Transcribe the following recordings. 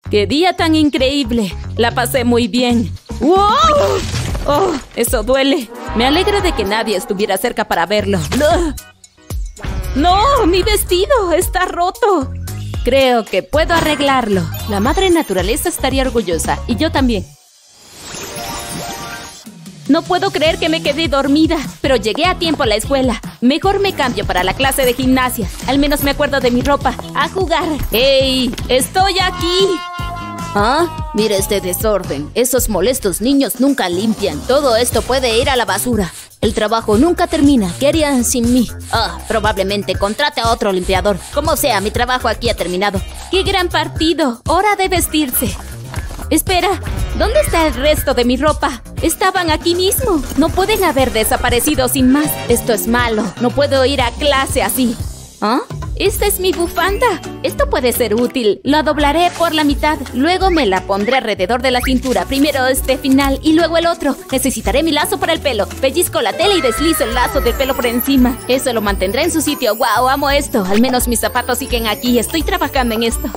¡Qué día tan increíble! La pasé muy bien. ¡Wow! ¡Oh, eso duele! Me alegro de que nadie estuviera cerca para verlo. ¡No! ¡Mi vestido está roto! Creo que puedo arreglarlo. La madre naturaleza estaría orgullosa. Y yo también. No puedo creer que me quedé dormida, pero llegué a tiempo a la escuela. Mejor me cambio para la clase de gimnasia. Al menos me acuerdo de mi ropa. ¡A jugar! ¡Ey! ¡Estoy aquí! ¿Ah? Mira este desorden. Esos molestos niños nunca limpian. Todo esto puede ir a la basura. El trabajo nunca termina. ¿Qué harían sin mí? Probablemente contrate a otro limpiador. Como sea, mi trabajo aquí ha terminado. ¡Qué gran partido! ¡Hora de vestirse! Espera, ¿dónde está el resto de mi ropa? Estaban aquí mismo. No pueden haber desaparecido sin más. Esto es malo. No puedo ir a clase así. ¿Ah? ¡Esta es mi bufanda! Esto puede ser útil. La doblaré por la mitad. Luego me la pondré alrededor de la cintura. Primero este final y luego el otro. Necesitaré mi lazo para el pelo. Pellizco la tela y deslizo el lazo del pelo por encima. Eso lo mantendrá en su sitio. ¡Wow! Amo esto. Al menos mis zapatos siguen aquí. Estoy trabajando en esto.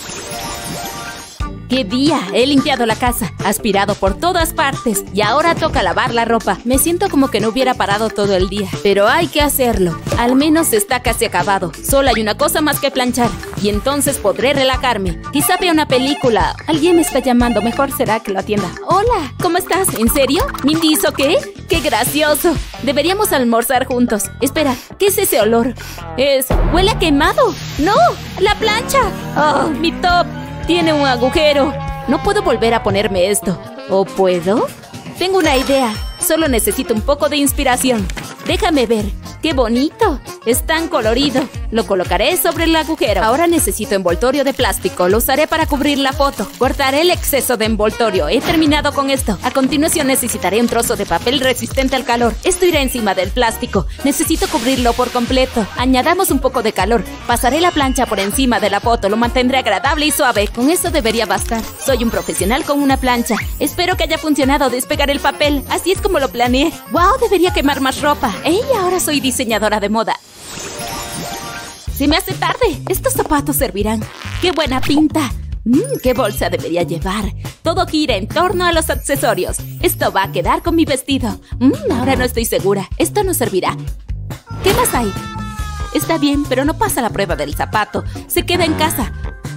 ¡Qué día! He limpiado la casa, aspirado por todas partes y ahora toca lavar la ropa. Me siento como que no hubiera parado todo el día, pero hay que hacerlo. Al menos está casi acabado. Solo hay una cosa más que planchar y entonces podré relajarme. Quizá vea una película. Alguien me está llamando. Mejor será que lo atienda. Hola, ¿cómo estás? ¿En serio? ¿Mindy hizo qué? ¡Qué gracioso! Deberíamos almorzar juntos. Espera, ¿qué es ese olor? Huele a quemado. ¡No! ¡La plancha! ¡Oh, mi top! Tiene un agujero. No puedo volver a ponerme esto. ¿O puedo? Tengo una idea. Solo necesito un poco de inspiración. Déjame ver. ¡Qué bonito! Es tan colorido. Lo colocaré sobre el agujero. Ahora necesito envoltorio de plástico. Lo usaré para cubrir la foto. Cortaré el exceso de envoltorio. He terminado con esto. A continuación necesitaré un trozo de papel resistente al calor. Esto irá encima del plástico. Necesito cubrirlo por completo. Añadamos un poco de calor. Pasaré la plancha por encima de la foto. Lo mantendré agradable y suave. Con eso debería bastar. Soy un profesional con una plancha. Espero que haya funcionado despegar el papel. Así es como lo planeé. ¡Wow! Debería quemar más ropa. ¡Ey! Ahora soy diseñadora de moda. Se me hace tarde. Estos zapatos servirán. ¡Qué buena pinta! ¿Qué bolsa debería llevar? Todo gira en torno a los accesorios. Esto va a quedar con mi vestido. Ahora no estoy segura. Esto no servirá. ¿Qué más hay? Está bien, pero no pasa la prueba del zapato. Se queda en casa.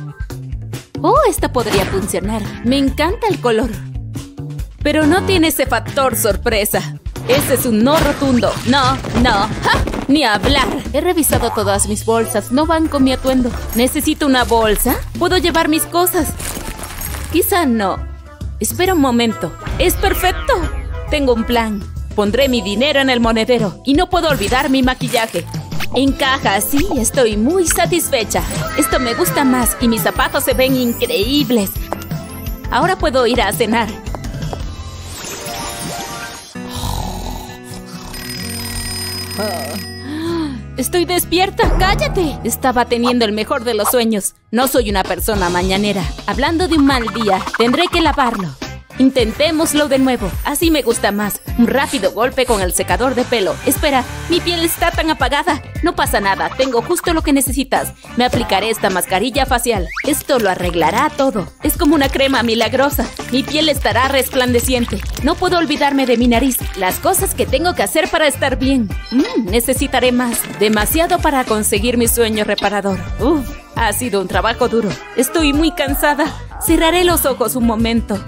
Oh, esto podría funcionar. Me encanta el color. Pero no tiene ese factor sorpresa. Ese es un no rotundo. No, no. ¡Ja! Ni hablar. He revisado todas mis bolsas. No van con mi atuendo. ¿Necesito una bolsa? ¿Puedo llevar mis cosas? Quizá no. Espera un momento. ¡Es perfecto! Tengo un plan. Pondré mi dinero en el monedero. Y no puedo olvidar mi maquillaje. Encaja, sí, estoy muy satisfecha. Esto me gusta más y mis zapatos se ven increíbles. Ahora puedo ir a cenar. Estoy despierta, ¡cállate! Estaba teniendo el mejor de los sueños. No soy una persona mañanera. Hablando de un mal día, tendré que lavarlo. Intentémoslo de nuevo, así me gusta más. Un rápido golpe con el secador de pelo. Espera, mi piel está tan apagada. No pasa nada, tengo justo lo que necesitas. Me aplicaré esta mascarilla facial. Esto lo arreglará todo. Es como una crema milagrosa. Mi piel estará resplandeciente. No puedo olvidarme de mi nariz. Las cosas que tengo que hacer para estar bien. Necesitaré más. Demasiado para conseguir mi sueño reparador. Ha sido un trabajo duro. Estoy muy cansada. Cerraré los ojos un momento.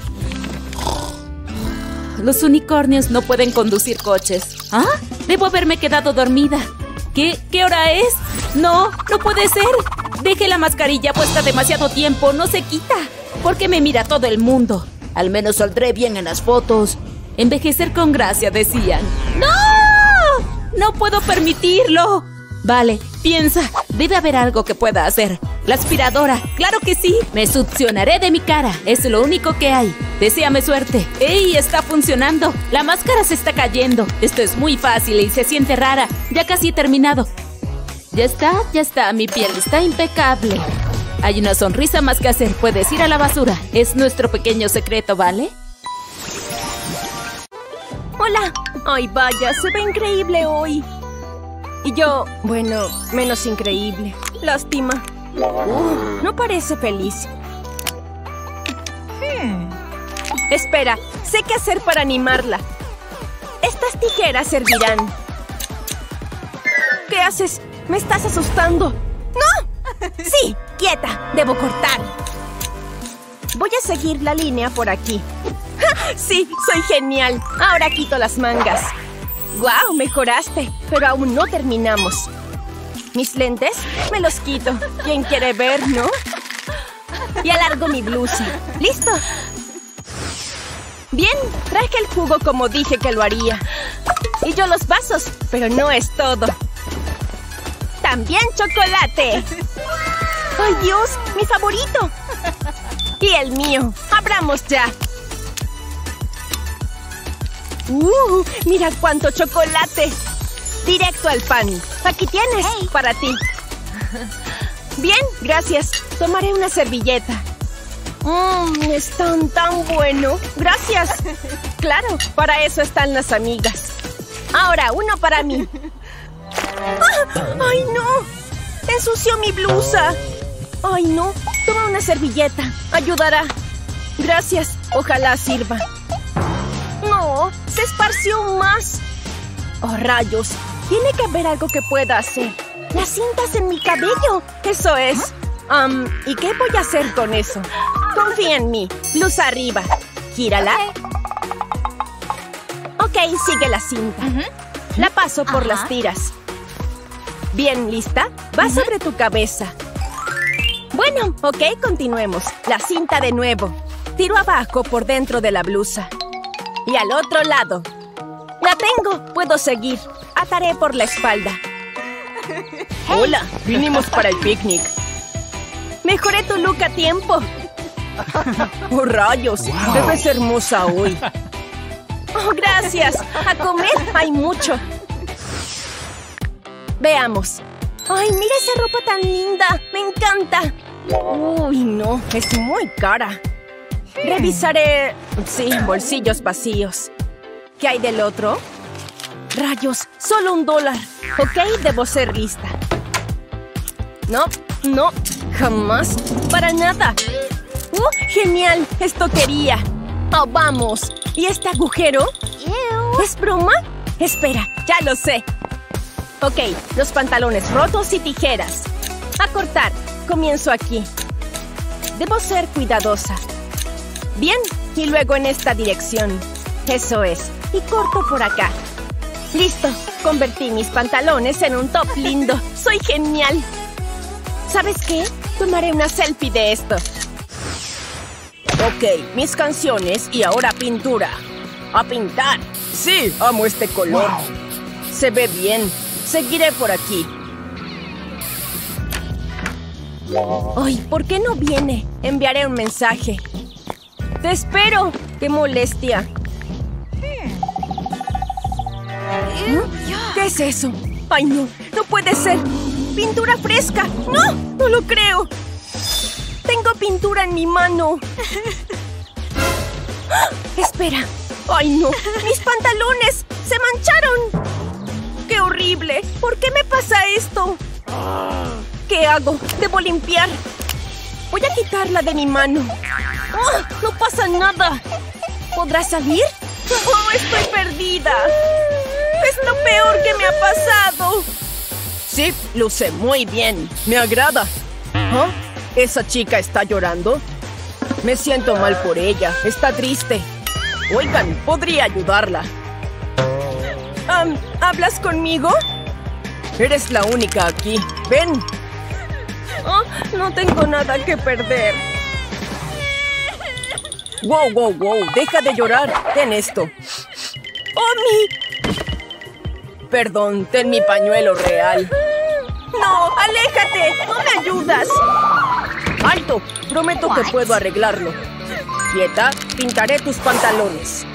Los unicornios no pueden conducir coches. ¿Ah? Debo haberme quedado dormida. ¿Qué hora es? No, no puede ser. Dejé la mascarilla puesta demasiado tiempo. No se quita. ¿Por qué me mira todo el mundo? Al menos saldré bien en las fotos. Envejecer con gracia, decían. ¡No! ¡No puedo permitirlo! Vale, piensa. Debe haber algo que pueda hacer. La aspiradora. ¡Claro que sí! Me succionaré de mi cara. Es lo único que hay. Deséame suerte. ¡Ey! Está funcionando. La máscara se está cayendo. Esto es muy fácil y se siente rara. Ya casi he terminado. Ya está. Mi piel está impecable. Hay una sonrisa más que hacer. Puedes ir a la basura. Es nuestro pequeño secreto, ¿vale? Hola. Ay, vaya, se ve increíble hoy. Y yo, bueno, menos increíble. Lástima. No parece feliz. Espera, sé qué hacer para animarla. Estas tijeras servirán. ¿Qué haces? ¡Me estás asustando! ¡No! ¡Sí! ¡Quieta! ¡Debo cortar! Voy a seguir la línea por aquí. ¡Ja! ¡Sí! ¡Soy genial! Ahora quito las mangas. ¡Guau! Mejoraste. Pero aún no terminamos. ¿Mis lentes? Me los quito. ¿Quién quiere ver, no? Y alargo mi blusa. ¡Listo! Bien, traje el jugo como dije que lo haría. Y yo los vasos, pero no es todo. ¡También chocolate! ¡Ay, Dios! ¡Mi favorito! Y el mío. ¡Abramos ya! ¡Mira cuánto chocolate! Directo al pan. Aquí tienes, para ti. Bien, gracias. Tomaré una servilleta. Están tan bueno. Gracias. Claro, para eso están las amigas. Ahora, uno para mí. ¡Ay, no! ¡Ensució mi blusa! ¡Ay, no! Toma una servilleta. Ayudará. Gracias. Ojalá sirva. ¡No! ¡Se esparció más! ¡Oh, rayos! Tiene que haber algo que pueda hacer. ¡Las cintas en mi cabello! ¡Eso es! ¿Y qué voy a hacer con eso? Confía en mí. Blusa arriba. Gírala. Ok, sigue la cinta. La paso por las tiras. Bien, ¿lista? Va sobre tu cabeza. Bueno, ok, continuemos. La cinta de nuevo. Tiro abajo por dentro de la blusa. Y al otro lado. ¡La tengo! Puedo seguir. Ataré por la espalda. Hola, vinimos para el picnic. Mejoré tu look a tiempo. ¡Oh, rayos! Wow. Te ves hermosa hoy. ¡Oh, gracias! A comer hay mucho. Veamos. ¡Ay, mira esa ropa tan linda! ¡Me encanta! ¡Uy, no! Es muy cara. Revisaré... Sí, bolsillos vacíos. ¿Qué hay del otro? ¡Rayos! ¡Solo $1! Ok, debo ser lista. No, no. Jamás. Para nada. ¡Genial! Esto quería. ¡Oh, vamos! ¿Y este agujero? ¿Es broma? Espera, ya lo sé. Ok, los pantalones rotos y tijeras. A cortar. Comienzo aquí. Debo ser cuidadosa. Bien, y luego en esta dirección. Eso es. Y corto por acá. ¡Listo! Convertí mis pantalones en un top lindo. ¡Soy genial! ¿Sabes qué? Tomaré una selfie de esto. Ok, mis canciones y ahora pintura. ¡A pintar! Sí, amo este color. Wow. Se ve bien. Seguiré por aquí. ¡Ay! ¿Por qué no viene? Enviaré un mensaje. ¡Te espero! ¡Qué molestia! ¿Qué es eso? ¡Ay, no! ¡No puede ser! ¡Pintura fresca! ¡No! ¡No lo creo! ¡Tengo pintura en mi mano! ¡Ah! ¡Espera! ¡Ay, no! ¡Mis pantalones! ¡Se mancharon! ¡Qué horrible! ¿Por qué me pasa esto? ¿Qué hago? ¡Debo limpiar! Voy a quitarla de mi mano. ¡Oh! ¡No pasa nada! ¿Podrá salir? ¡Oh! ¡Estoy perdida! ¡Es lo peor que me ha pasado! Sí, luce muy bien. Me agrada. ¿Ah? ¿Esa chica está llorando? Me siento mal por ella. Está triste. Oigan, podría ayudarla. ¿Hablas conmigo? Eres la única aquí. Ven. Oh, no tengo nada que perder. Wow, wow, wow. Deja de llorar. Ten esto. ¡Oh, mi! Perdón, ten mi pañuelo real. ¡No! ¡Aléjate! ¡No me ayudas! ¡Alto! Prometo que puedo arreglarlo. Quieta, pintaré tus pantalones.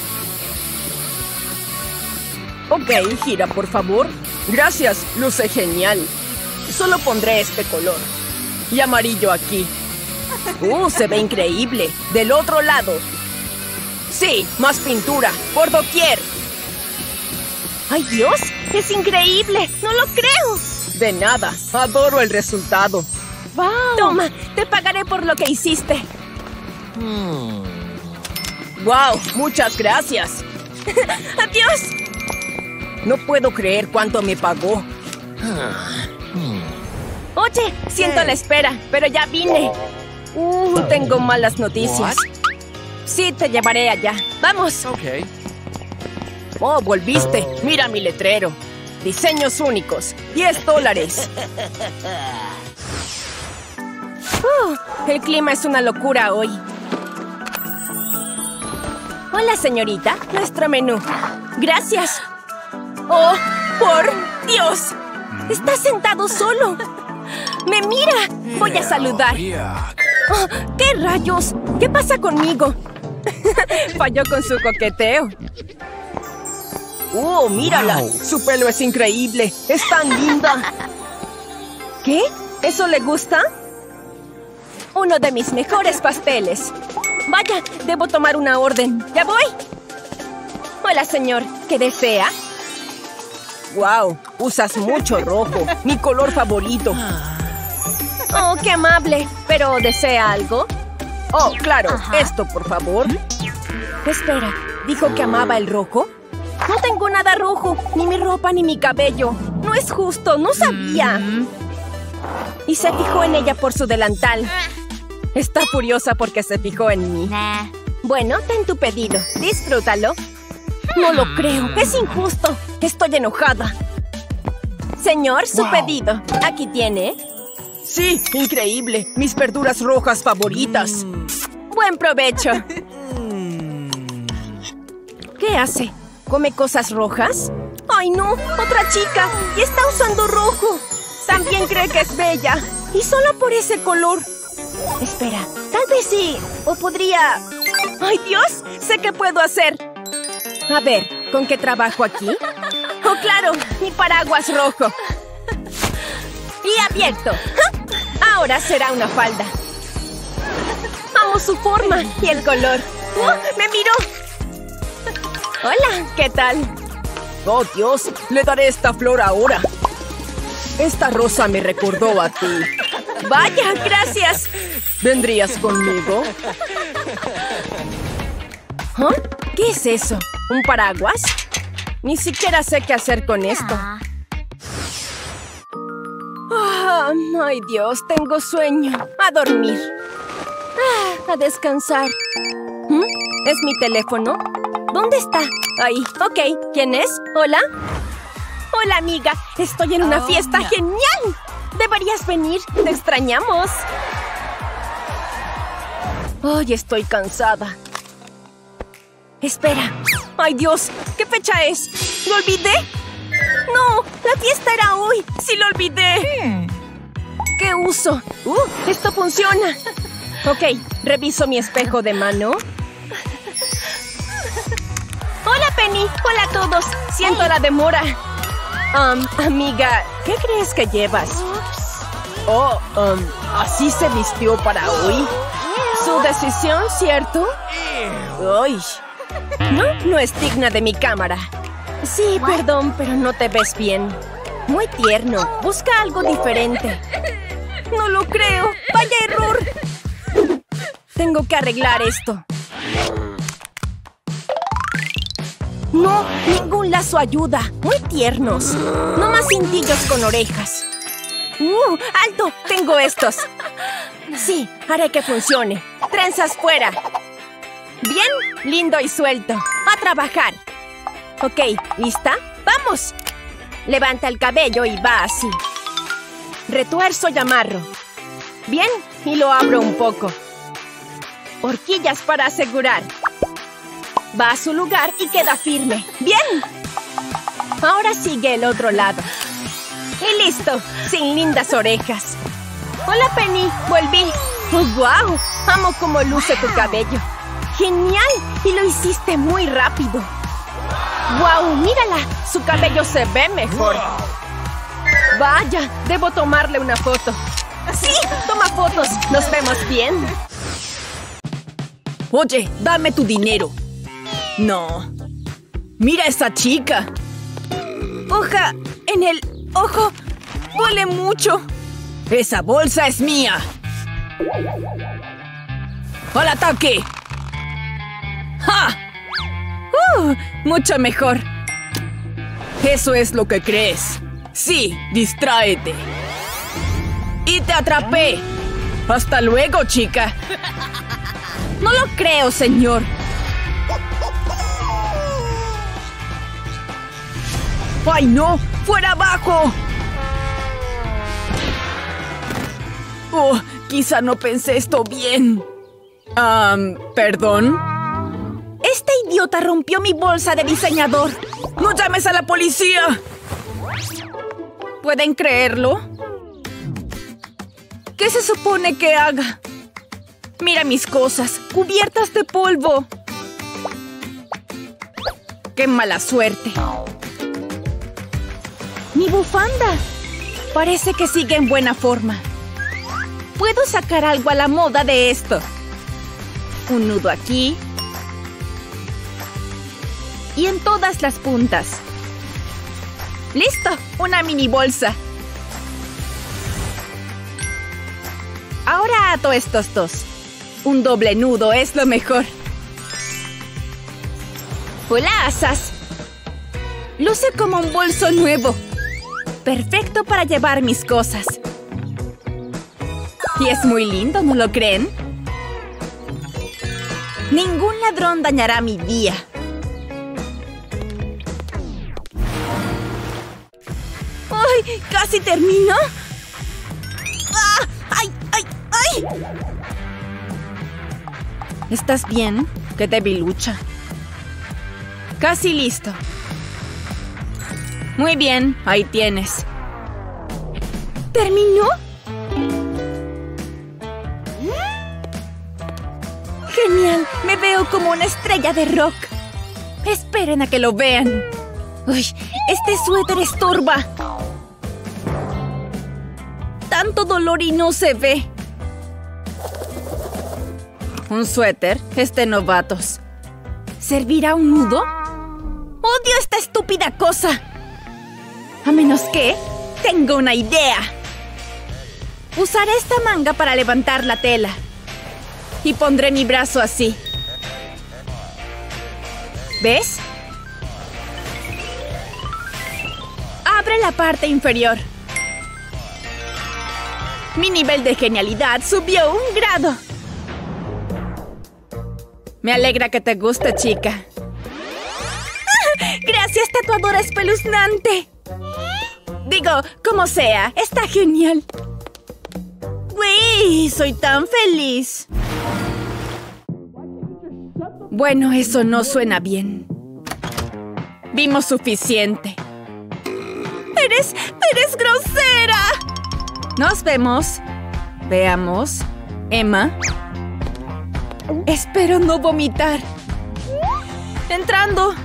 Ok, gira, por favor. Gracias, luce genial. Solo pondré este color. Y amarillo aquí. Se ve increíble. Del otro lado. Sí, más pintura. Por doquier. ¡Ay, Dios! ¡Es increíble! ¡No lo creo! De nada. Adoro el resultado. ¡Wow! Toma, te pagaré por lo que hiciste. ¡Wow! ¡Muchas gracias! ¡Adiós! No puedo creer cuánto me pagó. Oye, siento la espera, pero ya vine. Tengo malas noticias. Sí, te llevaré allá. ¡Vamos! Oh, volviste. Mira mi letrero. Diseños únicos. $10. El clima es una locura hoy. Hola, señorita. Nuestro menú. Gracias. ¡Oh, por Dios! Está sentado solo. ¡Me mira! Voy a saludar. Oh, ¿qué rayos? ¿Qué pasa conmigo? Falló con su coqueteo. ¡Oh, mírala! Su pelo es increíble. ¡Es tan linda! ¿Qué? ¿Eso le gusta? Uno de mis mejores pasteles. Vaya, debo tomar una orden. ¡Ya voy! Hola, señor. ¿Qué desea? ¡Wow! Usas mucho rojo. Mi color favorito. Oh, qué amable. ¿Pero desea algo? Oh, claro. Esto, por favor. Espera. ¿Dijo que amaba el rojo? No tengo nada rojo. Ni mi ropa ni mi cabello. No es justo. No sabía. Y se fijó en ella por su delantal. Está furiosa porque se fijó en mí. Bueno, ten tu pedido. Disfrútalo. No lo creo. Es injusto. Estoy enojada. Señor, su pedido. Aquí tiene. Sí, increíble. Mis verduras rojas favoritas. Buen provecho. ¿Qué hace? ¿Come cosas rojas? ¡Ay, no! ¡Otra chica! ¡Y está usando rojo! También cree que es bella. Y solo por ese color. Espera, tal vez sí. O podría... ¡Ay, Dios! Sé qué puedo hacer. A ver, ¿con qué trabajo aquí? ¡Oh, claro! Mi paraguas rojo. Y abierto. ¡Ja! Ahora será una falda. Amo su forma y el color. ¡Oh, me miró! Hola, ¿qué tal? Oh, Dios, le daré esta flor ahora. Esta rosa me recordó a ti. Vaya, gracias. ¿Vendrías conmigo? ¿Ah? ¿Qué es eso? ¿Un paraguas? Ni siquiera sé qué hacer con esto. Ay, Dios, tengo sueño. A dormir. A descansar. ¿Es mi teléfono? ¿Dónde está? Ahí. Ok. ¿Quién es? ¿Hola? Hola, amiga. Estoy en una fiesta genial. Deberías venir. Te extrañamos. Ay, estoy cansada. Espera. ¡Ay, Dios! ¿Qué fecha es? ¿Lo olvidé? ¡No! ¡La fiesta era hoy! ¡Sí lo olvidé! ¿Qué uso? ¡Esto funciona! Ok, reviso mi espejo de mano. ¡Hola, Penny! ¡Hola a todos! Siento la demora. Amiga, ¿qué crees que llevas? Oh, ¿así se vistió para hoy? ¿Su decisión, cierto? ¡Ay! No es digna de mi cámara. Sí, perdón, pero no te ves bien. Muy tierno. Busca algo diferente. No lo creo. ¡Vaya error! Tengo que arreglar esto. No, ningún lazo ayuda. Muy tiernos. No más cintillos con orejas. ¡Alto! Tengo estos. Sí, haré que funcione. Trenzas fuera. Bien, lindo y suelto. A trabajar. Ok, ¿lista? ¡Vamos! Levanta el cabello y va así. Retuerzo y amarro. Bien, y lo abro un poco. Horquillas para asegurar. Va a su lugar y queda firme. ¡Bien! Ahora sigue el otro lado. Y listo, sin lindas orejas. Hola, Penny, volví. ¡Oh, wow! Amo cómo luce tu cabello. ¡Genial! Y lo hiciste muy rápido. ¡Wow! ¡Mírala! Su cabello se ve mejor. Vaya, debo tomarle una foto. ¡Sí! ¡Toma fotos! ¡Nos vemos bien! Oye, dame tu dinero. No. ¡Mira a esa chica! ¡Hoja en el ojo! ¡Duele mucho! ¡Esa bolsa es mía! ¡Al ataque! ¡Ja! Mucho mejor. ¿Eso es lo que crees? Sí, distráete. ¡Y te atrapé! ¡Hasta luego, chica! No lo creo, señor. ¡Ay, no! ¡Fuera abajo! Oh, quizá no pensé esto bien. ¿Perdón? Este idiota rompió mi bolsa de diseñador. ¡No llames a la policía! ¿Pueden creerlo? ¿Qué se supone que haga? Mira mis cosas, cubiertas de polvo. ¡Qué mala suerte! ¡Mi bufanda! Parece que sigue en buena forma. Puedo sacar algo a la moda de esto. Un nudo aquí. Y en todas las puntas. ¡Listo! Una mini bolsa. Ahora ato estos dos. Un doble nudo es lo mejor. ¡Hola, asas! Luce como un bolso nuevo. Perfecto para llevar mis cosas. Y es muy lindo, ¿no lo creen? Ningún ladrón dañará mi día. ¡Ay! ¡Casi termino! ¡Ah! ¡Ay! ¡Ay! ¡Ay! ¿Estás bien? ¡Qué debilucha! Casi listo. Muy bien, ahí tienes. ¿Terminó? ¡Genial! Me veo como una estrella de rock. Esperen a que lo vean. ¡Uy! Este suéter estorba. Tanto dolor y no se ve. ¿Un suéter? Es de novatos. ¿Servirá un nudo? ¡Odio esta estúpida cosa! A menos que... ¡tengo una idea! Usaré esta manga para levantar la tela. Y pondré mi brazo así. ¿Ves? Abre la parte inferior. Mi nivel de genialidad subió 1 grado. Me alegra que te guste, chica. ¡Gracias, tatuadora espeluznante! Digo, como sea, está genial. ¡Uy! Soy tan feliz. Bueno, eso no suena bien. Vimos suficiente. ¡Eres grosera! Nos vemos. Veamos. Emma. Espero no vomitar. Entrando.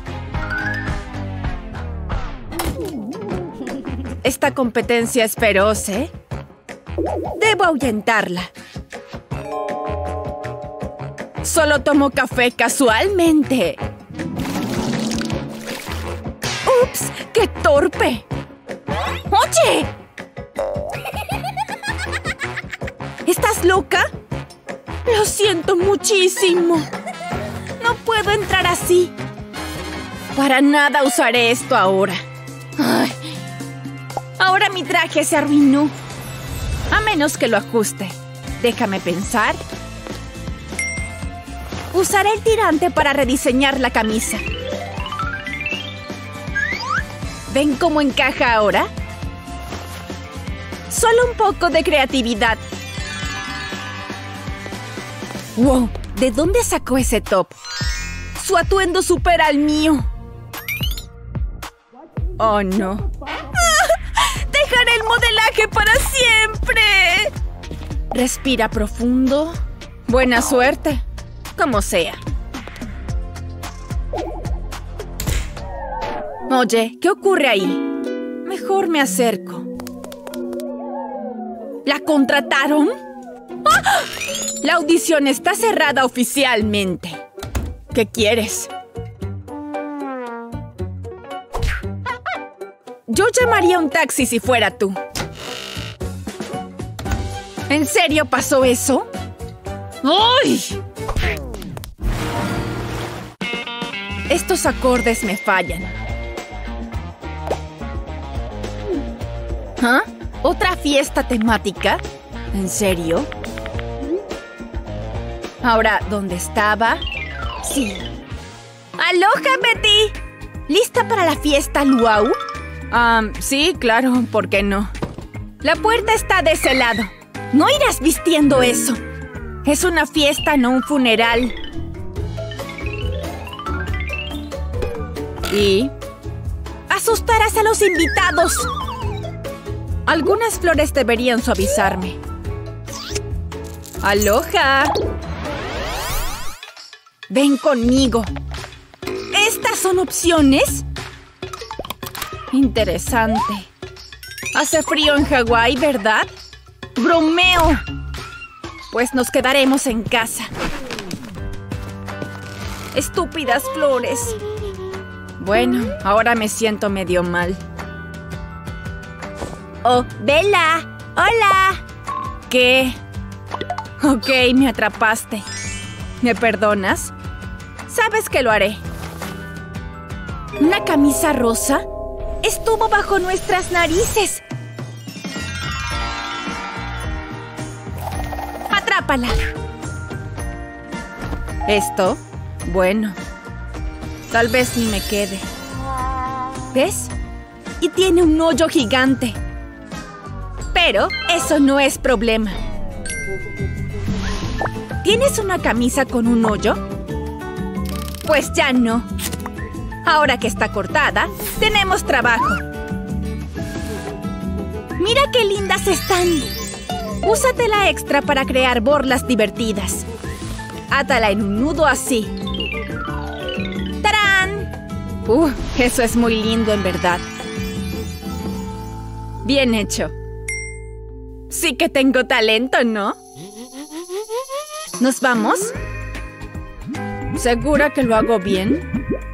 Esta competencia es feroz, ¿eh? Debo ahuyentarla. Solo tomo café casualmente. ¡Ups! ¡Qué torpe! ¡Oye! ¿Estás loca? Lo siento muchísimo. No puedo entrar así. Para nada usaré esto ahora. Ay. Ahora mi traje se arruinó. A menos que lo ajuste. Déjame pensar. Usaré el tirante para rediseñar la camisa. ¿Ven cómo encaja ahora? Solo un poco de creatividad. ¡Wow! ¿De dónde sacó ese top? Su atuendo supera al mío. ¡Oh, no! ¡Dejaré el modelaje para siempre! Respira profundo. Buena suerte. Como sea. Oye, ¿qué ocurre ahí? Mejor me acerco. ¿La contrataron? ¡Ah! La audición está cerrada oficialmente. ¿Qué quieres? Yo llamaría un taxi si fuera tú. ¿En serio pasó eso? ¡Uy! Estos acordes me fallan. ¿Ah? ¿Otra fiesta temática? ¿En serio? Ahora, ¿dónde estaba? Sí. ¡Aloha, Betty! ¿Lista para la fiesta, Luau? Sí, claro, ¿por qué no? La puerta está de ese lado. No irás vistiendo eso. Es una fiesta, no un funeral. ¿Y? ¡Asustarás a los invitados! Algunas flores deberían suavizarme. ¡Aloha! Ven conmigo. ¿Estas son opciones? Interesante. Hace frío en Hawái, ¿verdad? ¡Bromeo! Pues nos quedaremos en casa. Estúpidas flores. Bueno, ahora me siento medio mal. ¡Oh, Bella! ¡Hola! ¿Qué? Ok, me atrapaste. ¿Me perdonas? Sabes que lo haré. ¿Una camisa rosa? ¡Estuvo bajo nuestras narices! ¡Atrápala! ¿Esto? Bueno. Tal vez ni me quede. ¿Ves? Y tiene un hoyo gigante. Pero eso no es problema. ¿Tienes una camisa con un hoyo? Pues ya no. Ahora que está cortada, tenemos trabajo. ¡Mira qué lindas están! Úsatela extra para crear borlas divertidas. Átala en un nudo así. ¡Tarán! Eso es muy lindo en verdad. Bien hecho. Sí que tengo talento, ¿no? ¿Nos vamos? ¿Segura que lo hago bien?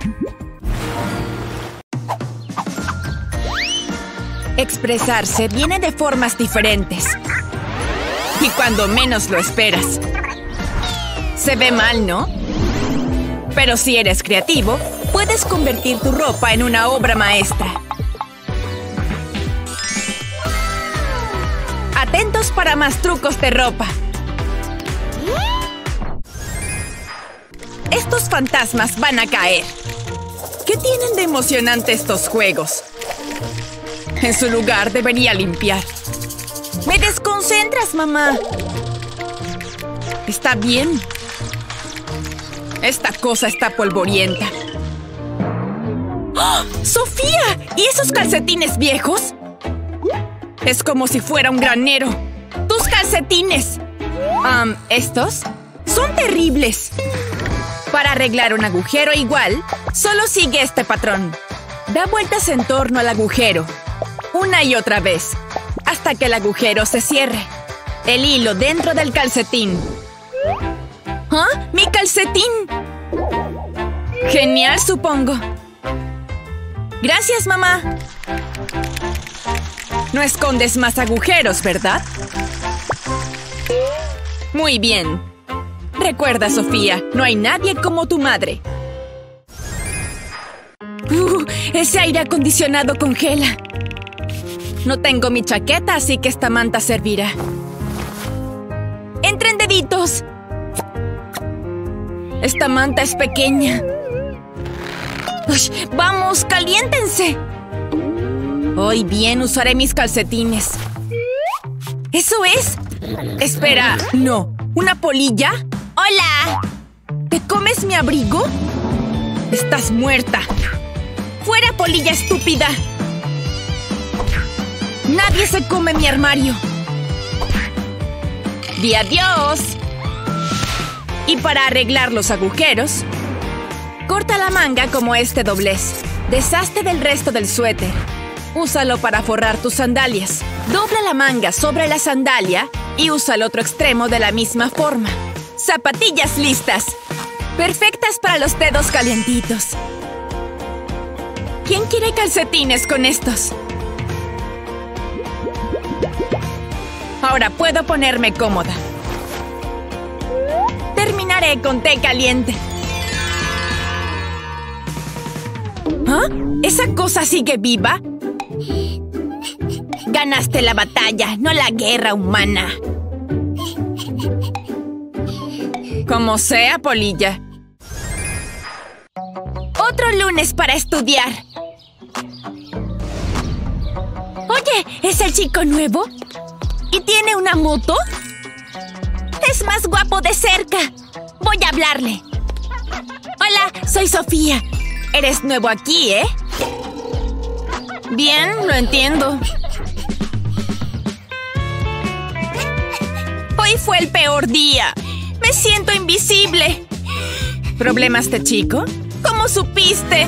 Expresarse viene de formas diferentes. Y cuando menos lo esperas. Se ve mal, ¿no? Pero si eres creativo, puedes convertir tu ropa en una obra maestra. Atentos para más trucos de ropa. Estos fantasmas van a caer. ¿Qué tienen de emocionante estos juegos? En su lugar debería limpiar. ¡Me desconcentras, mamá! ¿Está bien? Esta cosa está polvorienta. ¡Oh! ¡Sofía! ¿Y esos calcetines viejos? Es como si fuera un granero. ¡Tus calcetines! ¿Estos? ¡Son terribles! Para arreglar un agujero igual, solo sigue este patrón. Da vueltas en torno al agujero. Una y otra vez. Hasta que el agujero se cierre. El hilo dentro del calcetín. ¿Ah? ¡Mi calcetín! Genial, supongo. Gracias, mamá. No escondes más agujeros, ¿verdad? Muy bien. Recuerda, Sofía, no hay nadie como tu madre. Ese aire acondicionado congela. No tengo mi chaqueta, así que esta manta servirá. ¡Entren deditos! Esta manta es pequeña. ¡Uy! ¡Vamos, caliéntense! Hoy bien usaré mis calcetines. ¿Eso es? Espera, no. ¿Una polilla? ¡Hola! ¿Te comes mi abrigo? Estás muerta. ¡Fuera, polilla estúpida! ¡Nadie se come mi armario! ¡Di adiós! Y para arreglar los agujeros, corta la manga como este doblez. Deshazte del resto del suéter. Úsalo para forrar tus sandalias. Dobla la manga sobre la sandalia y usa el otro extremo de la misma forma. ¡Zapatillas listas! Perfectas para los dedos calientitos. ¿Quién quiere calcetines con estos? Ahora puedo ponerme cómoda. haré con té caliente. ¿Ah? ¿Esa cosa sigue viva? Ganaste la batalla, no la guerra humana. Como sea, polilla. Otro lunes para estudiar. Oye, ¿es el chico nuevo? ¿Y tiene una moto? Es más guapo de cerca. Voy a hablarle. Hola, soy Sofía. Eres nuevo aquí, ¿eh? Bien, lo entiendo. Hoy fue el peor día. Me siento invisible. ¿Problema este chico? ¿Cómo supiste?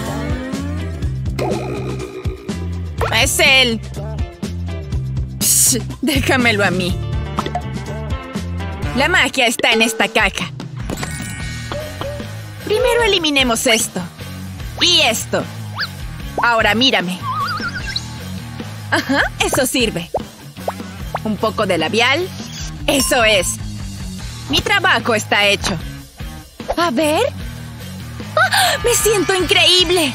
Es él. Shh, déjamelo a mí. La magia está en esta caja. Primero eliminemos esto. Y esto. Ahora mírame. Ajá, eso sirve. Un poco de labial. Eso es. Mi trabajo está hecho. A ver. ¡Ah! ¡Me siento increíble!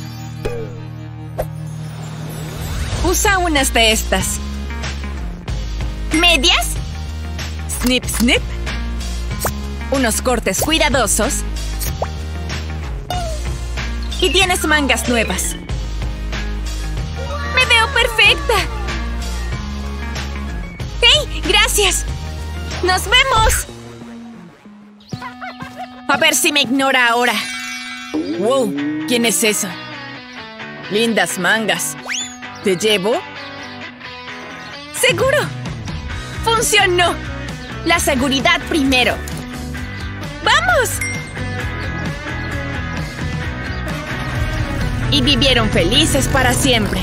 Usa unas de estas. ¿Medias? Snip, snip. Unos cortes cuidadosos. Y tienes mangas nuevas. ¡Me veo perfecta! ¡Hey! ¡Gracias! ¡Nos vemos! A ver si me ignora ahora. ¡Wow! ¿Quién es esa? Lindas mangas. ¿Te llevo? ¡Seguro! ¡Funcionó! La seguridad primero. ¡Vamos! Y vivieron felices para siempre.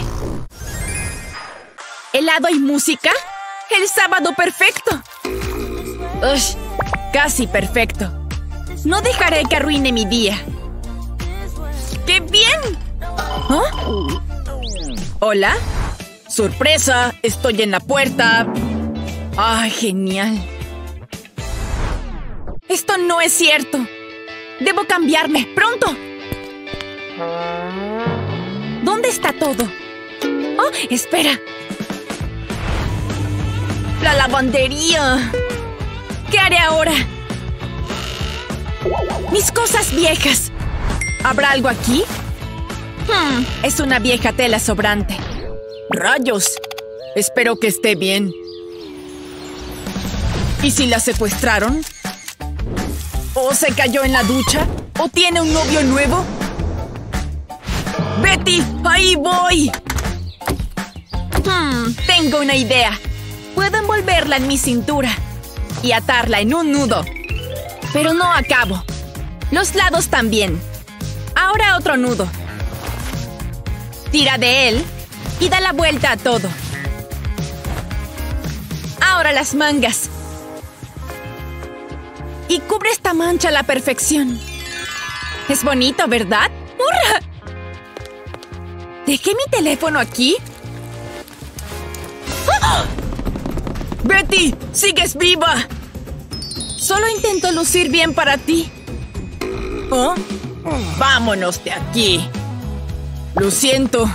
¿Helado y música? ¡El sábado perfecto! ¡Ush! Casi perfecto. No dejaré que arruine mi día. ¡Qué bien! ¿Oh? ¿Hola? ¡Sorpresa! ¡Estoy en la puerta! ¡Ah, genial! Esto no es cierto. Debo cambiarme. ¡Pronto! ¿Dónde está todo? ¡Oh, espera! ¡La lavandería! ¿Qué haré ahora? ¡Mis cosas viejas! ¿Habrá algo aquí? Es una vieja tela sobrante. ¡Rayos! Espero que esté bien. ¿Y si la secuestraron? ¿O se cayó en la ducha? ¿O tiene un novio nuevo? ¡Betty! ¡Ahí voy! Tengo una idea. Puedo envolverla en mi cintura y atarla en un nudo. Pero no acabo. Los lados también. Ahora otro nudo. Tira de él y da la vuelta a todo. Ahora las mangas. Y cubre esta mancha a la perfección. Es bonito, ¿verdad? ¡Hurra! ¿Dejé mi teléfono aquí? ¡Ah! ¡Betty! ¡Sigues viva! Solo intento lucir bien para ti. ¿Oh? ¡Vámonos de aquí! Lo siento.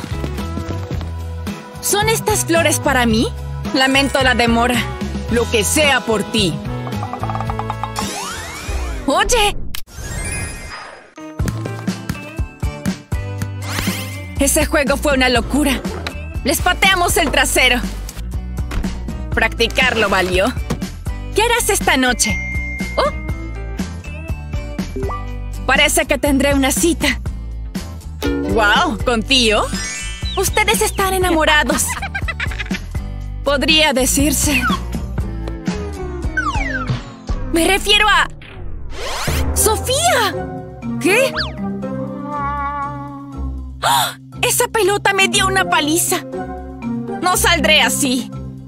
¿Son estas flores para mí? Lamento la demora. Lo que sea por ti. ¡Oye! Ese juego fue una locura. Les pateamos el trasero. Practicarlo valió. ¿Qué harás esta noche? ¡Oh! Parece que tendré una cita. ¡Wow! ¿Con tío? Ustedes están enamorados. Podría decirse. Me refiero a... ¡Sofía! ¿Qué? ¡Oh! ¡Esa pelota me dio una paliza! No saldré así.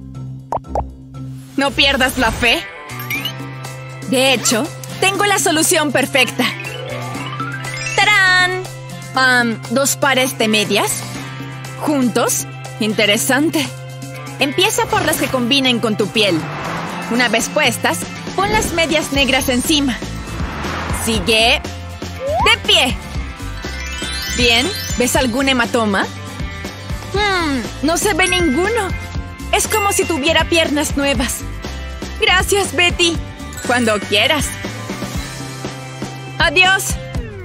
No pierdas la fe. De hecho, tengo la solución perfecta. ¡Tarán! ¿Dos pares de medias? ¿Juntos? Interesante. Empieza por las que combinen con tu piel. Una vez puestas, pon las medias negras encima. Sigue de pie. Bien, ¿ves algún hematoma? No se ve ninguno. Es como si tuviera piernas nuevas. Gracias, Betty. Cuando quieras. Adiós.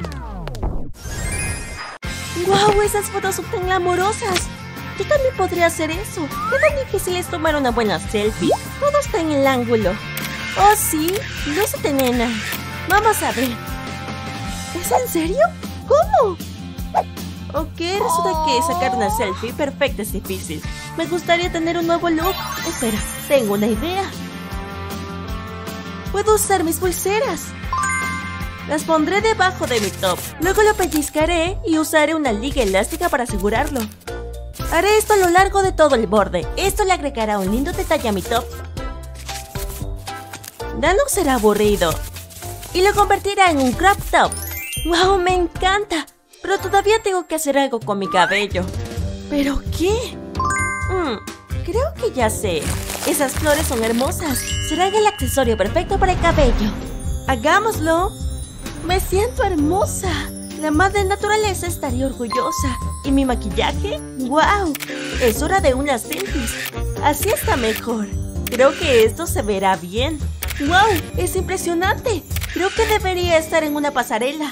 ¡Wow! Esas fotos son tan glamorosas. Yo también podría hacer eso. ¿Qué tan difícil es tomar una buena selfie? Todo está en el ángulo. Oh, sí. Lúcete, nena. Vamos a ver. ¿Es en serio? ¿Cómo? Ok, resulta que sacar una selfie perfecta es difícil. Me gustaría tener un nuevo look. Espera, tengo una idea. Puedo usar mis pulseras. Las pondré debajo de mi top. Luego lo pellizcaré y usaré una liga elástica para asegurarlo. Haré esto a lo largo de todo el borde. Esto le agregará un lindo detalle a mi top. Ya no será aburrido. Y lo convertirá en un crop top. ¡Wow! ¡Me encanta! Pero todavía tengo que hacer algo con mi cabello. ¿Pero qué? Creo que ya sé. Esas flores son hermosas. Serán el accesorio perfecto para el cabello. ¡Hagámoslo! Me siento hermosa. La madre naturaleza estaría orgullosa. ¿Y mi maquillaje? ¡Wow! Es hora de unas selfies. Así está mejor. Creo que esto se verá bien. ¡Wow! ¡Es impresionante! Creo que debería estar en una pasarela.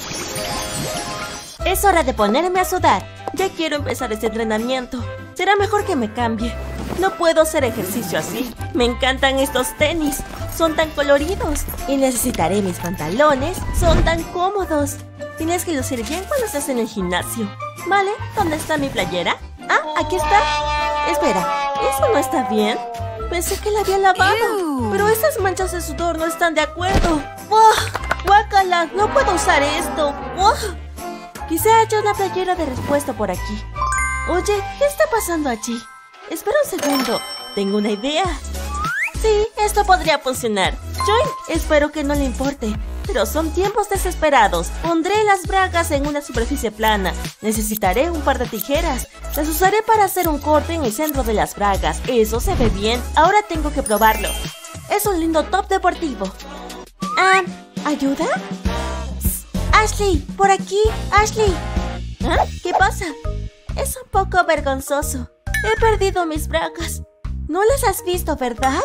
Es hora de ponerme a sudar. Ya quiero empezar este entrenamiento. Será mejor que me cambie. No puedo hacer ejercicio así. Me encantan estos tenis. Son tan coloridos. Y necesitaré mis pantalones. Son tan cómodos. Tienes que lucir bien cuando estás en el gimnasio. Vale, ¿dónde está mi playera? Ah, aquí está. Espera, ¿eso no está bien? Pensé que la había lavado. Pero esas manchas de sudor no están de acuerdo. ¡Wow! ¡Guácala! No puedo usar esto. ¡Wow! Quizá haya una playera de respuesta por aquí. Oye, ¿qué está pasando allí? Espera un segundo. Tengo una idea. Sí, esto podría funcionar. Joy, espero que no le importe. Pero son tiempos desesperados. Pondré las bragas en una superficie plana. Necesitaré un par de tijeras. Las usaré para hacer un corte en el centro de las bragas. Eso se ve bien. Ahora tengo que probarlo. Es un lindo top deportivo. ¿Ayuda? Ashley, por aquí, Ashley. ¿Ah? ¿Qué pasa? Es un poco vergonzoso. He perdido mis bragas. ¿No las has visto, verdad?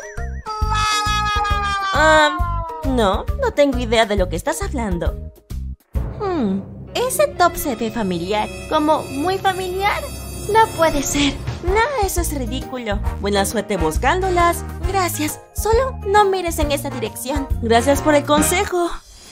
No tengo idea de lo que estás hablando. Ese top se ve familiar. Como muy familiar. No puede ser. No, eso es ridículo. Buena suerte buscándolas. Gracias. Solo no mires en esa dirección. Gracias por el consejo.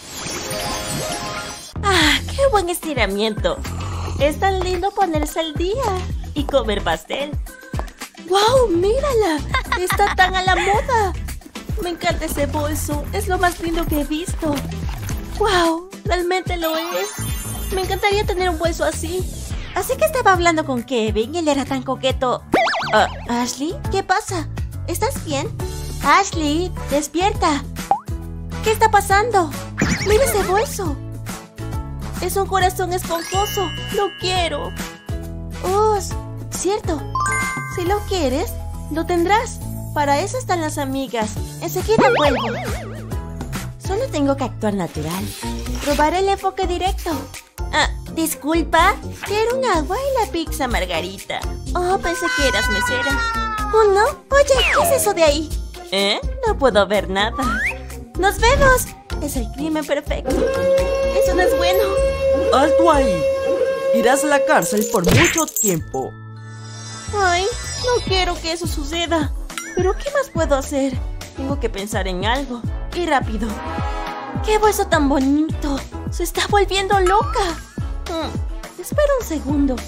¡Qué buen estiramiento! Es tan lindo ponerse al día y comer pastel. ¡Wow! ¡Mírala! Está tan a la moda. Me encanta ese bolso. Es lo más lindo que he visto. ¡Wow! Realmente lo es. Me encantaría tener un bolso así. Así que estaba hablando con Kevin y él era tan coqueto. ¿Ashley? ¿Qué pasa? ¿Estás bien? Ashley, despierta. ¿Qué está pasando? ¡Mira ese bolso! Es un corazón esponjoso. ¡Lo quiero! ¡Oh! Cierto. Si lo quieres, lo tendrás. Para eso están las amigas. Enseguida vuelvo. Solo tengo que actuar natural. Probaré el enfoque directo. Disculpa. Quiero un agua y la pizza margarita. Oh, pensé que eras mesera. Oh, no. Oye, ¿qué es eso de ahí? No puedo ver nada. ¡Nos vemos! Es el crimen perfecto. Eso no es bueno. ¡Alto ahí! Irás a la cárcel por mucho tiempo. Ay, no quiero que eso suceda. ¿Pero qué más puedo hacer? Tengo que pensar en algo. Y rápido. ¡Qué bolso tan bonito! ¡Se está volviendo loca! Espera un segundo.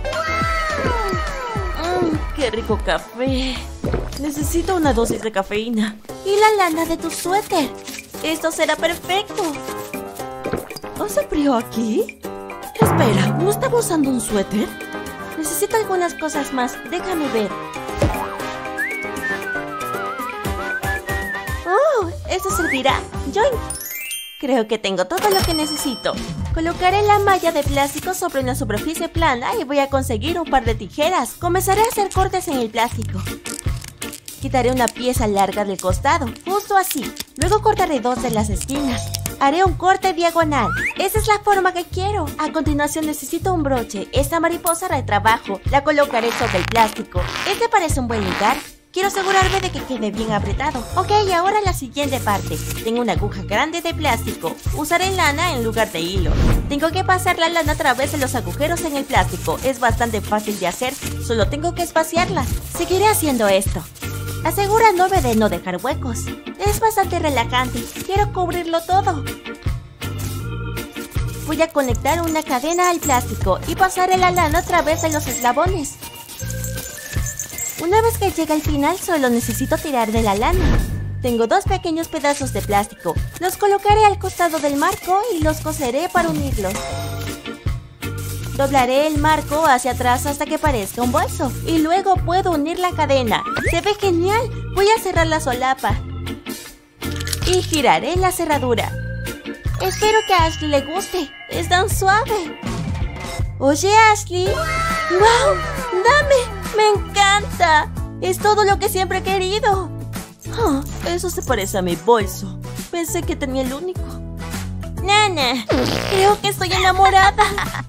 ¡Qué rico café! Necesito una dosis de cafeína. Y la lana de tu suéter. Esto será perfecto. ¿Hace frío aquí? Espera, ¿no estaba usando un suéter? Necesito algunas cosas más. Déjame ver. ¡Oh! Eso servirá. ¡Join! Creo que tengo todo lo que necesito. Colocaré la malla de plástico sobre una superficie plana y voy a conseguir un par de tijeras. Comenzaré a hacer cortes en el plástico. Quitaré una pieza larga del costado, justo así. Luego cortaré dos de las esquinas. Haré un corte diagonal. Esa es la forma que quiero. A continuación necesito un broche. Esta mariposa hará el trabajo. La colocaré sobre el plástico. ¿Este parece un buen lugar? Quiero asegurarme de que quede bien apretado. Ok, ahora la siguiente parte. Tengo una aguja grande de plástico. Usaré lana en lugar de hilo. Tengo que pasar la lana a través de los agujeros en el plástico. Es bastante fácil de hacer. Solo tengo que espaciarla. Seguiré haciendo esto. Asegurándome de no dejar huecos. Es bastante relajante. Quiero cubrirlo todo. Voy a conectar una cadena al plástico y pasaré la lana a través de los eslabones. Una vez que llegue al final, solo necesito tirar de la lana. Tengo 2 pequeños pedazos de plástico. Los colocaré al costado del marco y los coseré para unirlos. Doblaré el marco hacia atrás hasta que parezca un bolso. Y luego puedo unir la cadena. ¡Se ve genial! Voy a cerrar la solapa. Y giraré la cerradura. Espero que a Ashley le guste. Es tan suave. Oye, Ashley. ¡Wow! ¡Dame! ¡Me encanta! Es todo lo que siempre he querido. Oh, eso se parece a mi bolso. Pensé que tenía el único. Nana, creo que estoy enamorada.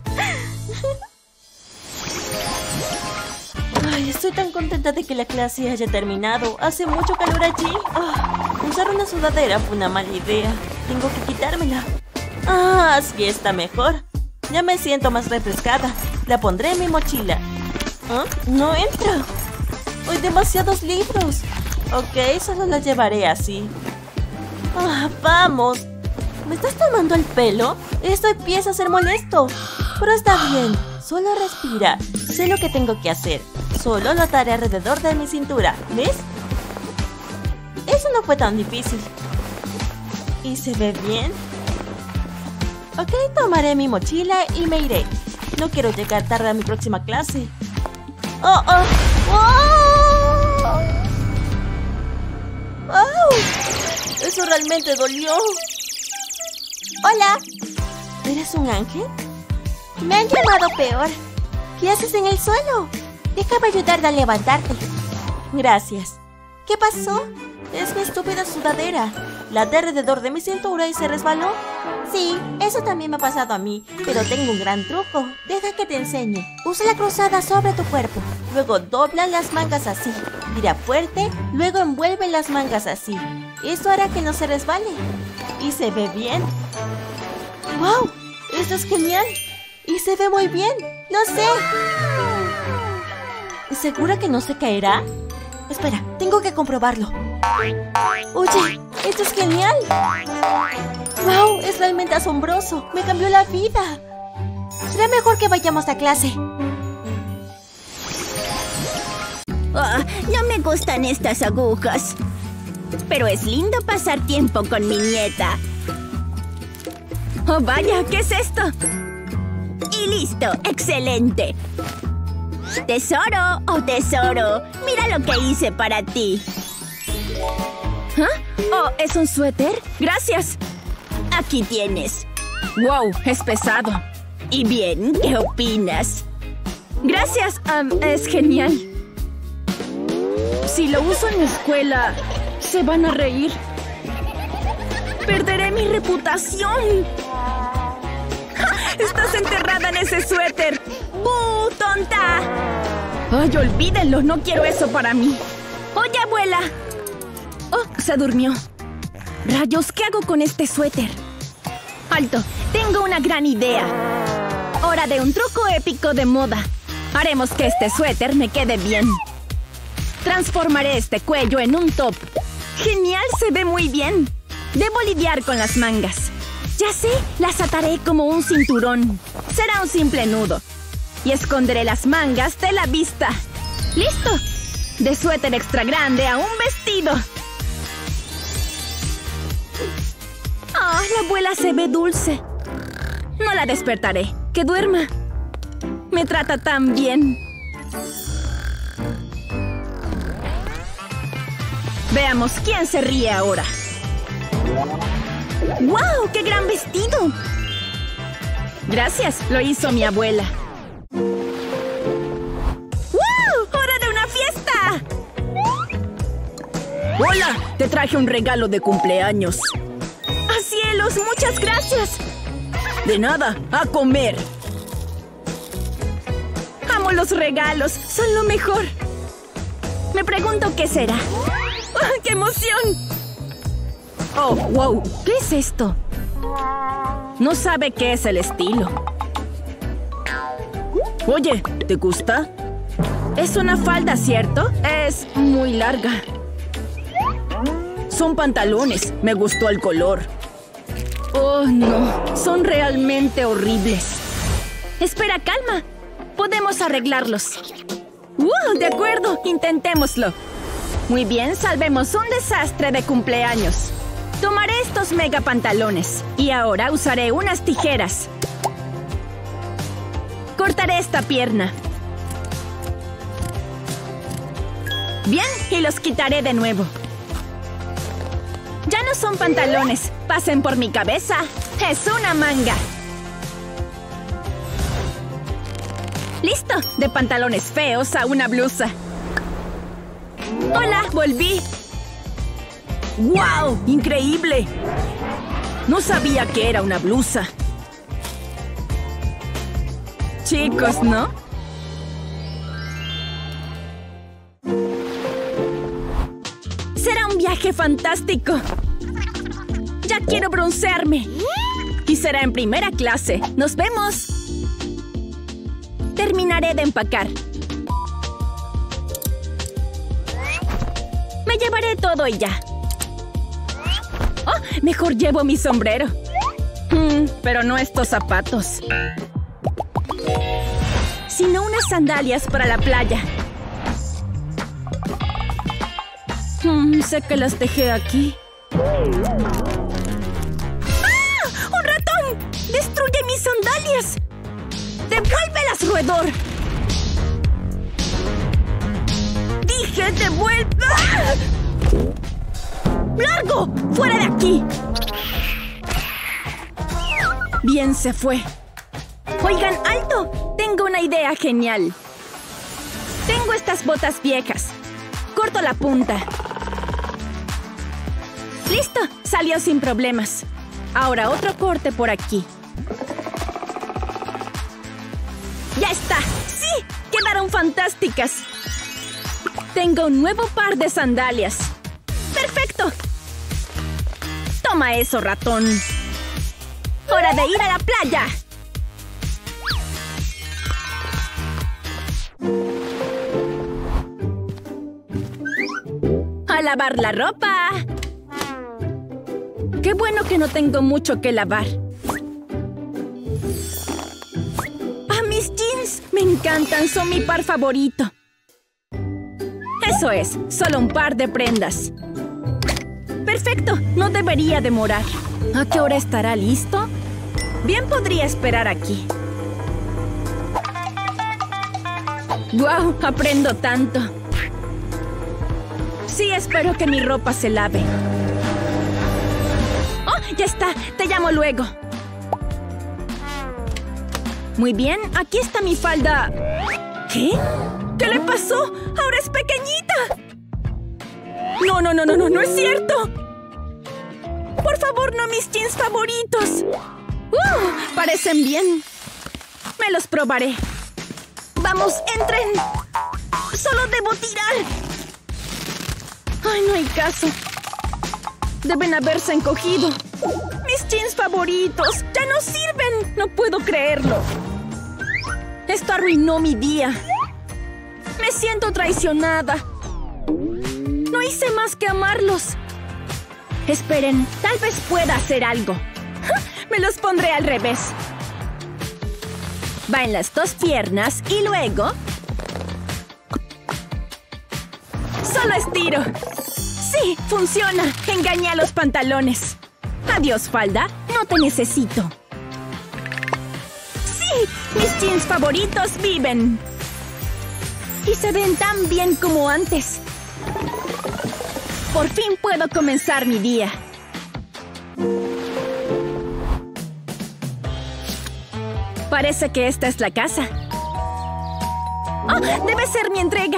Ay, estoy tan contenta de que la clase haya terminado. Hace mucho calor allí. Usar una sudadera fue una mala idea. Tengo que quitármela. Así está mejor. Ya me siento más refrescada. La pondré en mi mochila. No entra. Hay demasiados libros. Ok, solo la llevaré así. Vamos. ¿Me estás tomando el pelo? Esto empieza a ser molesto. Pero está bien. Solo respira. Sé lo que tengo que hacer. Solo lo ataré alrededor de mi cintura. ¿Ves? Eso no fue tan difícil. ¿Y se ve bien? Ok, tomaré mi mochila y me iré. No quiero llegar tarde a mi próxima clase. ¡Oh! Eso realmente dolió. Hola. ¿Eres un ángel? Me han llamado peor. ¿Qué haces en el suelo? Déjame ayudarte a levantarte. Gracias. ¿Qué pasó? Es mi estúpida sudadera. La até alrededor de mi cintura y se resbaló. Sí, eso también me ha pasado a mí, pero tengo un gran truco. Deja que te enseñe. Usa la cruzada sobre tu cuerpo. Luego dobla las mangas así. Tira fuerte, luego envuelve las mangas así. Eso hará que no se resbale. ¿Y se ve bien? ¡Wow! ¡Esto es genial! ¡Y se ve muy bien! ¡Lo sé! ¿Segura que no se caerá? Espera, tengo que comprobarlo. Oye, esto es genial. ¡Wow! Es realmente asombroso. Me cambió la vida. Será mejor que vayamos a clase. No me gustan estas agujas. Pero es lindo pasar tiempo con mi nieta. ¡Oh, vaya! ¿Qué es esto? Y listo. ¡Excelente! ¡Tesoro! ¡Oh, tesoro! ¡Mira lo que hice para ti! Oh, ¿es un suéter? ¡Gracias! Aquí tienes. ¡Wow! Es pesado. Y bien, ¿qué opinas? Gracias. Es genial. Si lo uso en la escuela, se van a reír. ¡Perderé mi reputación! ¡Estás enterrada en ese suéter! ¡Bú, tonta! ¡Ay, olvídenlo! No quiero eso para mí. ¡Oye, abuela! ¡Oh! Se durmió. Rayos, ¿qué hago con este suéter? ¡Alto! Tengo una gran idea. Hora de un truco épico de moda. Haremos que este suéter me quede bien. Transformaré este cuello en un top. ¡Genial! Se ve muy bien. Debo lidiar con las mangas. Ya sé, las ataré como un cinturón. Será un simple nudo. Y esconderé las mangas de la vista. ¡Listo! De suéter extra grande a un vestido. ¡Ah! La abuela se ve dulce. No la despertaré. Que duerma. Me trata tan bien. Veamos quién se ríe ahora. ¡Wow! ¡Qué gran vestido! Gracias, lo hizo mi abuela. ¡Wow! ¡Hora de una fiesta! ¡Hola! Te traje un regalo de cumpleaños. ¡Ah, cielo! regalos! ¡Muchas gracias! De nada, a comer. ¡Amo los regalos! ¡Son lo mejor! Me pregunto qué será. ¡Ah, ¡qué emoción! ¡Oh, wow! ¿Qué es esto? No sabe qué es el estilo. Oye, ¿te gusta? Es una falda, ¿cierto? Es muy larga. Son pantalones. Me gustó el color. Oh, no. Son realmente horribles. Espera, calma. Podemos arreglarlos. De acuerdo. Intentémoslo. Muy bien, salvemos un desastre de cumpleaños. Tomaré estos mega pantalones. Y ahora usaré unas tijeras. Cortaré esta pierna. Bien, y los quitaré de nuevo. Ya no son pantalones. Pasen por mi cabeza. Es una manga. ¡Listo! De pantalones feos a una blusa. ¡Hola! ¡Volví! ¡Wow! ¡Increíble! No sabía que era una blusa. Chicos, ¿no? Será un viaje fantástico. Ya quiero broncearme. Y será en primera clase. ¡Nos vemos! Terminaré de empacar. Me llevaré todo y ya. ¡Oh! Mejor llevo mi sombrero. Pero no estos zapatos. Sino unas sandalias para la playa. Sé que las dejé aquí. ¡Ah! ¡Un ratón! ¡Destruye mis sandalias! ¡Devuélvelas, roedor! ¡Dije, devuelva! ¡Ah! ¡Largo! ¡Fuera de aquí! Bien, se fue. Oigan, alto. Tengo una idea genial. Tengo estas botas viejas. Corto la punta. ¡Listo! Salió sin problemas. Ahora otro corte por aquí. ¡Ya está! ¡Sí! ¡Quedaron fantásticas! Tengo un nuevo par de sandalias. ¡Perfecto! Toma eso, ratón. ¡Hora de ir a la playa! ¡A lavar la ropa! ¡Qué bueno que no tengo mucho que lavar! ¡Ah, mis jeans! ¡Me encantan! Son mi par favorito. Eso es, solo un par de prendas. ¡Perfecto! No debería demorar. ¿A qué hora estará listo? Bien podría esperar aquí. ¡Guau! Aprendo tanto. Sí, espero que mi ropa se lave. ¡Oh! ¡Ya está! Te llamo luego. Muy bien, aquí está mi falda. ¿Qué? ¿Qué le pasó? ¡Ahora es pequeñita! No, no, no, no, no, no es cierto. Por favor, no mis jeans favoritos. Parecen bien. Me los probaré. ¡Vamos, entren! ¡Solo debo tirar! ¡Ay, no hay caso! Deben haberse encogido. ¡Mis jeans favoritos! ¡Ya no sirven! ¡No puedo creerlo! Esto arruinó mi día. Me siento traicionada. No hice más que amarlos. Esperen, tal vez pueda hacer algo. Me los pondré al revés. Va en las dos piernas y luego... ¡Solo estiro! ¡Sí! ¡Funciona! Engañé a los pantalones. Adiós, falda. No te necesito. ¡Sí! ¡Mis jeans favoritos viven! Y se ven tan bien como antes. Por fin puedo comenzar mi día. Parece que esta es la casa. ¡Oh! ¡Debe ser mi entrega!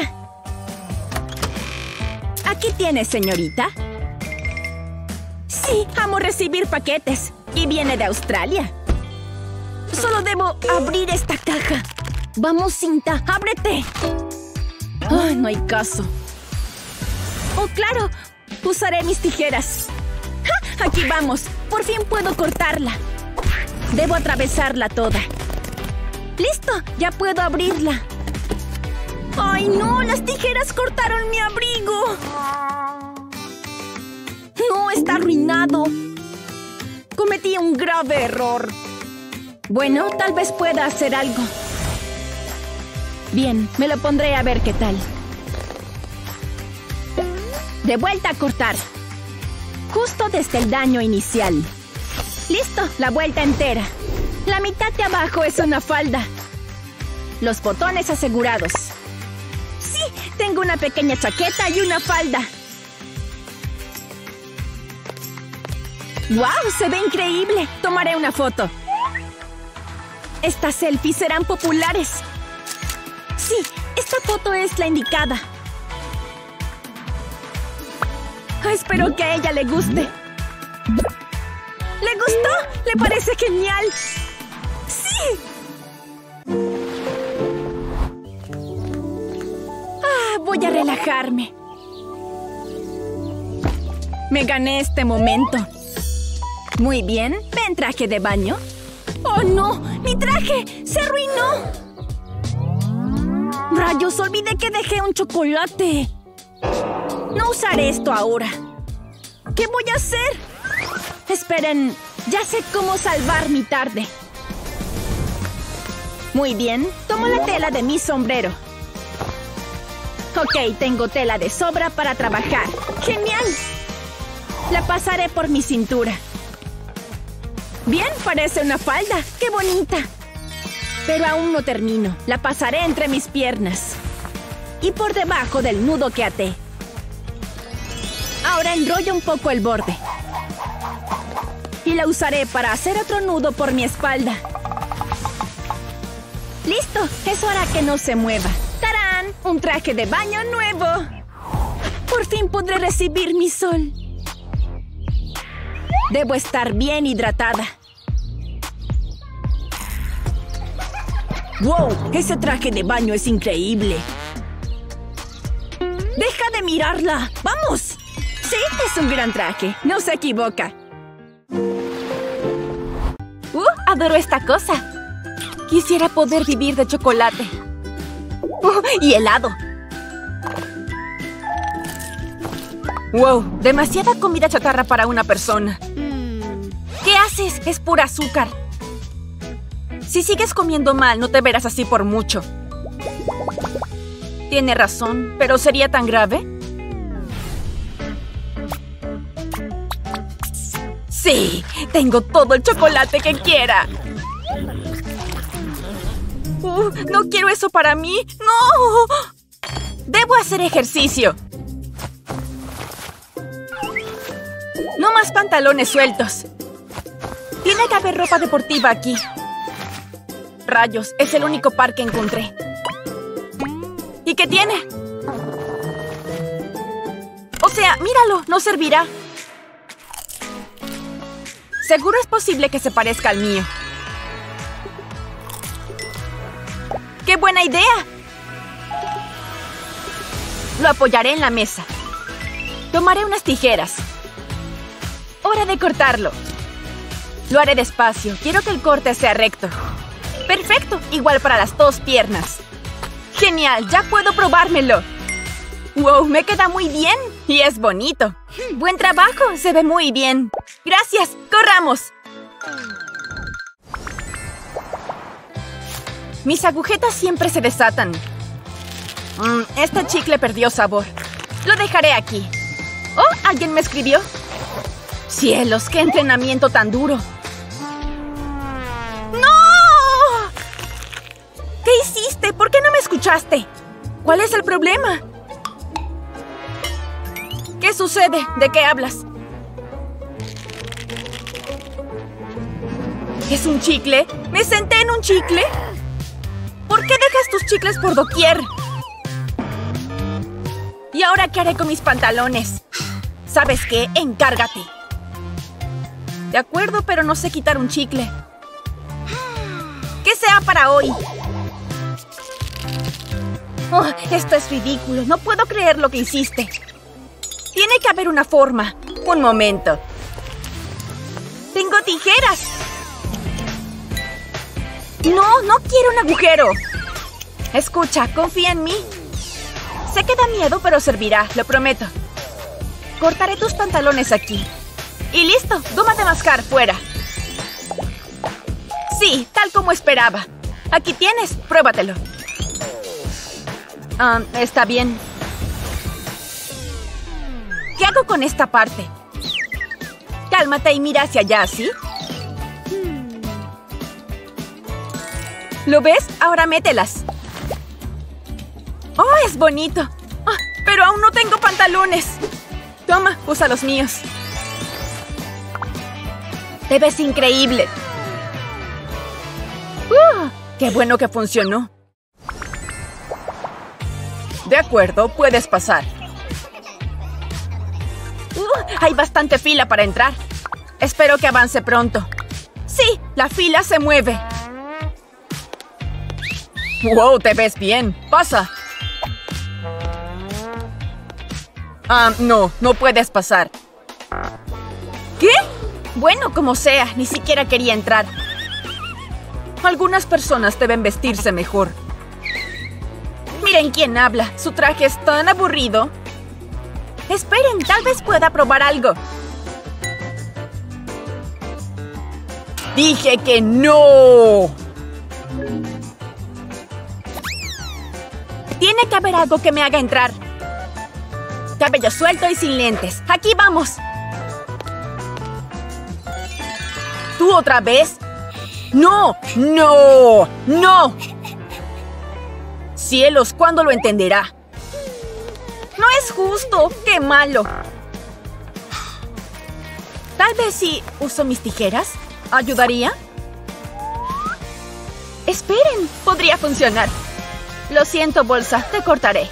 Aquí tienes, señorita. Sí, amo recibir paquetes. Y viene de Australia. Solo debo abrir esta caja. Vamos, cinta, ábrete. Ay, no hay caso. Oh, claro. Usaré mis tijeras. ¡Ja! Aquí vamos. Por fin puedo cortarla. Debo atravesarla toda. ¡Listo! Ya puedo abrirla. ¡Ay, no! ¡Las tijeras cortaron mi abrigo! ¡No! ¡Está arruinado! Cometí un grave error. Bueno, tal vez pueda hacer algo. Bien, me lo pondré a ver qué tal. De vuelta a cortar. Justo desde el daño inicial. ¡Listo! La vuelta entera. La mitad de abajo es una falda. Los botones asegurados. ¡Sí! Tengo una pequeña chaqueta y una falda. ¡Wow! ¡Se ve increíble! Tomaré una foto. Estas selfies serán populares. Sí, esta foto es la indicada. Espero que a ella le guste. ¿Le gustó? ¿Le parece genial? ¡Sí! Voy a relajarme. Me gané este momento. Muy bien. ¿Ven traje de baño? ¡Oh, no! ¡Mi traje! ¡Se arruinó! ¡Rayos! Olvidé que dejé un chocolate. No usaré esto ahora. ¿Qué voy a hacer? Esperen. Ya sé cómo salvar mi tarde. Muy bien. Tomo la tela de mi sombrero. Ok, tengo tela de sobra para trabajar. ¡Genial! La pasaré por mi cintura. Bien, parece una falda. ¡Qué bonita! Pero aún no termino. La pasaré entre mis piernas. Y por debajo del nudo que até. Ahora enrollo un poco el borde. Y la usaré para hacer otro nudo por mi espalda. ¡Listo! Eso hará que no se mueva. ¡Tarán! ¡Un traje de baño nuevo! Por fin podré recibir mi sol. Debo estar bien hidratada. ¡Wow! Ese traje de baño es increíble. ¡Deja de mirarla! ¡Vamos! Sí, es un gran traje. No se equivoca. Adoro esta cosa. Quisiera poder vivir de chocolate. Y helado. Wow, demasiada comida chatarra para una persona. ¿Qué haces? Es pura azúcar. Si sigues comiendo mal, no te verás así por mucho. Tiene razón, pero ¿sería tan grave? ¡Sí! ¡Tengo todo el chocolate que quiera! ¡No quiero eso para mí! ¡No! ¡Debo hacer ejercicio! ¡No más pantalones sueltos! Tiene que haber ropa deportiva aquí. Rayos, es el único par que encontré. ¿Y qué tiene? O sea, míralo, no servirá. Seguro es posible que se parezca al mío. ¡Qué buena idea! Lo apoyaré en la mesa. Tomaré unas tijeras. Hora de cortarlo. Lo haré despacio. Quiero que el corte sea recto. ¡Perfecto! Igual para las dos piernas. ¡Genial! ¡Ya puedo probármelo! ¡Wow! Me queda muy bien. Y es bonito. ¡Buen trabajo! Se ve muy bien. ¡Gracias! ¡Corramos! Mis agujetas siempre se desatan. Este chicle perdió sabor. Lo dejaré aquí. ¡Oh! ¿Alguien me escribió? ¡Cielos! ¡Qué entrenamiento tan duro! ¡No! ¿Qué hiciste? ¿Por qué no me escuchaste? ¿Cuál es el problema? ¿Qué sucede? ¿De qué hablas? ¿Es un chicle? ¿Me senté en un chicle? ¿Por qué dejas tus chicles por doquier? ¿Y ahora qué haré con mis pantalones? ¿Sabes qué? Encárgate. De acuerdo, pero no sé quitar un chicle. ¿Qué sea para hoy? Oh, esto es ridículo. No puedo creer lo que hiciste. Tiene que haber una forma. Un momento. ¡Tengo tijeras! No, no quiero un agujero. Escucha, confía en mí. Sé que da miedo, pero servirá, lo prometo. Cortaré tus pantalones aquí. Y listo, goma de mascar, fuera. Sí, tal como esperaba. Aquí tienes, pruébatelo. Está bien. ¿Qué hago con esta parte? Cálmate y mira hacia allá, ¿sí? ¿Lo ves? Ahora mételas. ¡Oh, es bonito! Oh, pero aún no tengo pantalones. Toma, usa los míos. Te ves increíble. ¡Qué bueno que funcionó! De acuerdo, puedes pasar. Hay bastante fila para entrar. Espero que avance pronto. Sí, la fila se mueve. ¡Wow! Te ves bien. Pasa. No puedes pasar. ¿Qué? Bueno, como sea, ni siquiera quería entrar. Algunas personas deben vestirse mejor. Miren quién habla. Su traje es tan aburrido. Esperen, tal vez pueda probar algo. ¡Dije que no! Tiene que haber algo que me haga entrar. Cabello suelto y sin lentes. ¡Aquí vamos! ¿Tú otra vez? ¡No! ¡No! ¡No! Cielos, ¿cuándo lo entenderá? ¡No es justo! ¡Qué malo! Tal vez si uso mis tijeras, ¿ayudaría? Esperen, podría funcionar. Lo siento, bolsa, te cortaré.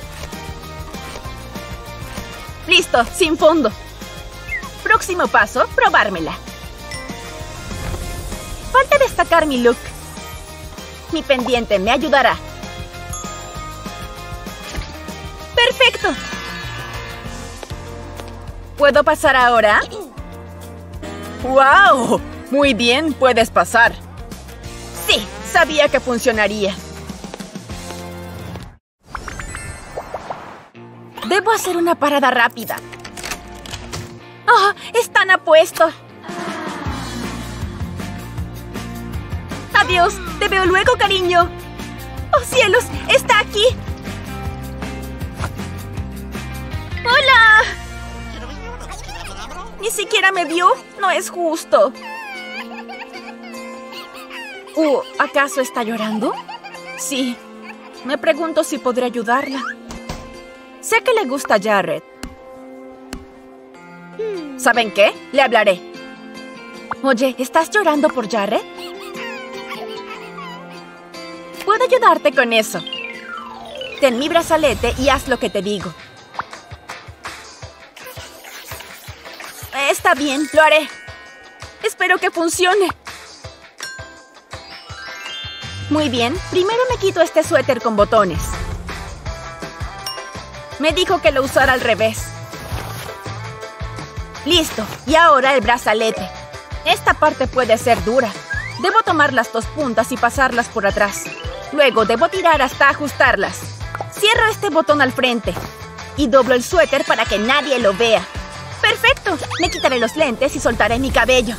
Listo, sin fondo. Próximo paso, probármela. Falta destacar mi look. Mi pendiente me ayudará. ¡Perfecto! ¿Puedo pasar ahora? ¡Wow! Muy bien, puedes pasar. Sí, sabía que funcionaría. Debo hacer una parada rápida. ¡Oh! ¡Están a puesto! ¡Adiós! ¡Te veo luego, cariño! ¡Oh, cielos! ¡Está aquí! ¡Hola! ¿Ni siquiera me vio? No es justo. ¿Acaso está llorando? Sí. Me pregunto si podré ayudarla. Sé que le gusta Jared. ¿Saben qué? Le hablaré. Oye, ¿estás llorando por Jared? Puedo ayudarte con eso. Ten mi brazalete y haz lo que te digo. Está bien, lo haré. Espero que funcione. Muy bien, primero me quito este suéter con botones. Me dijo que lo usara al revés. Listo, y ahora el brazalete. Esta parte puede ser dura. Debo tomar las dos puntas y pasarlas por atrás. Luego debo tirar hasta ajustarlas. Cierro este botón al frente. Y doblo el suéter para que nadie lo vea. ¡Perfecto! Me quitaré los lentes y soltaré mi cabello.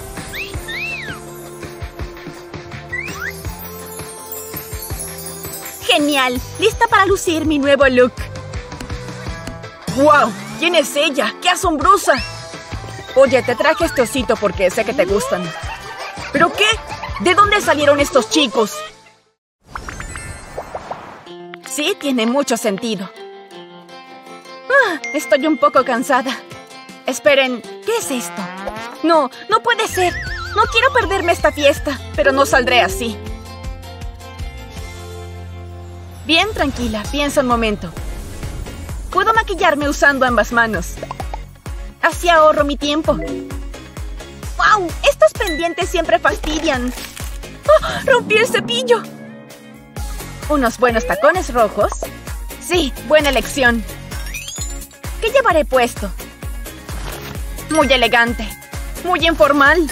¡Genial! ¡Lista para lucir mi nuevo look! ¡Wow! ¿Quién es ella? ¡Qué asombrosa! Oye, te traje este osito porque sé que te gustan. ¿Pero qué? ¿De dónde salieron estos chicos? Sí, tiene mucho sentido. Estoy un poco cansada. Esperen, ¿qué es esto? No, no puede ser. No quiero perderme esta fiesta, pero no saldré así. Bien, tranquila, piensa un momento. Puedo maquillarme usando ambas manos. Así ahorro mi tiempo. ¡Wow! ¡Au! Estos pendientes siempre fastidian. ¡Oh! ¡Rompí el cepillo! ¿Unos buenos tacones rojos? Sí, buena elección. ¿Qué llevaré puesto? Muy elegante. Muy informal.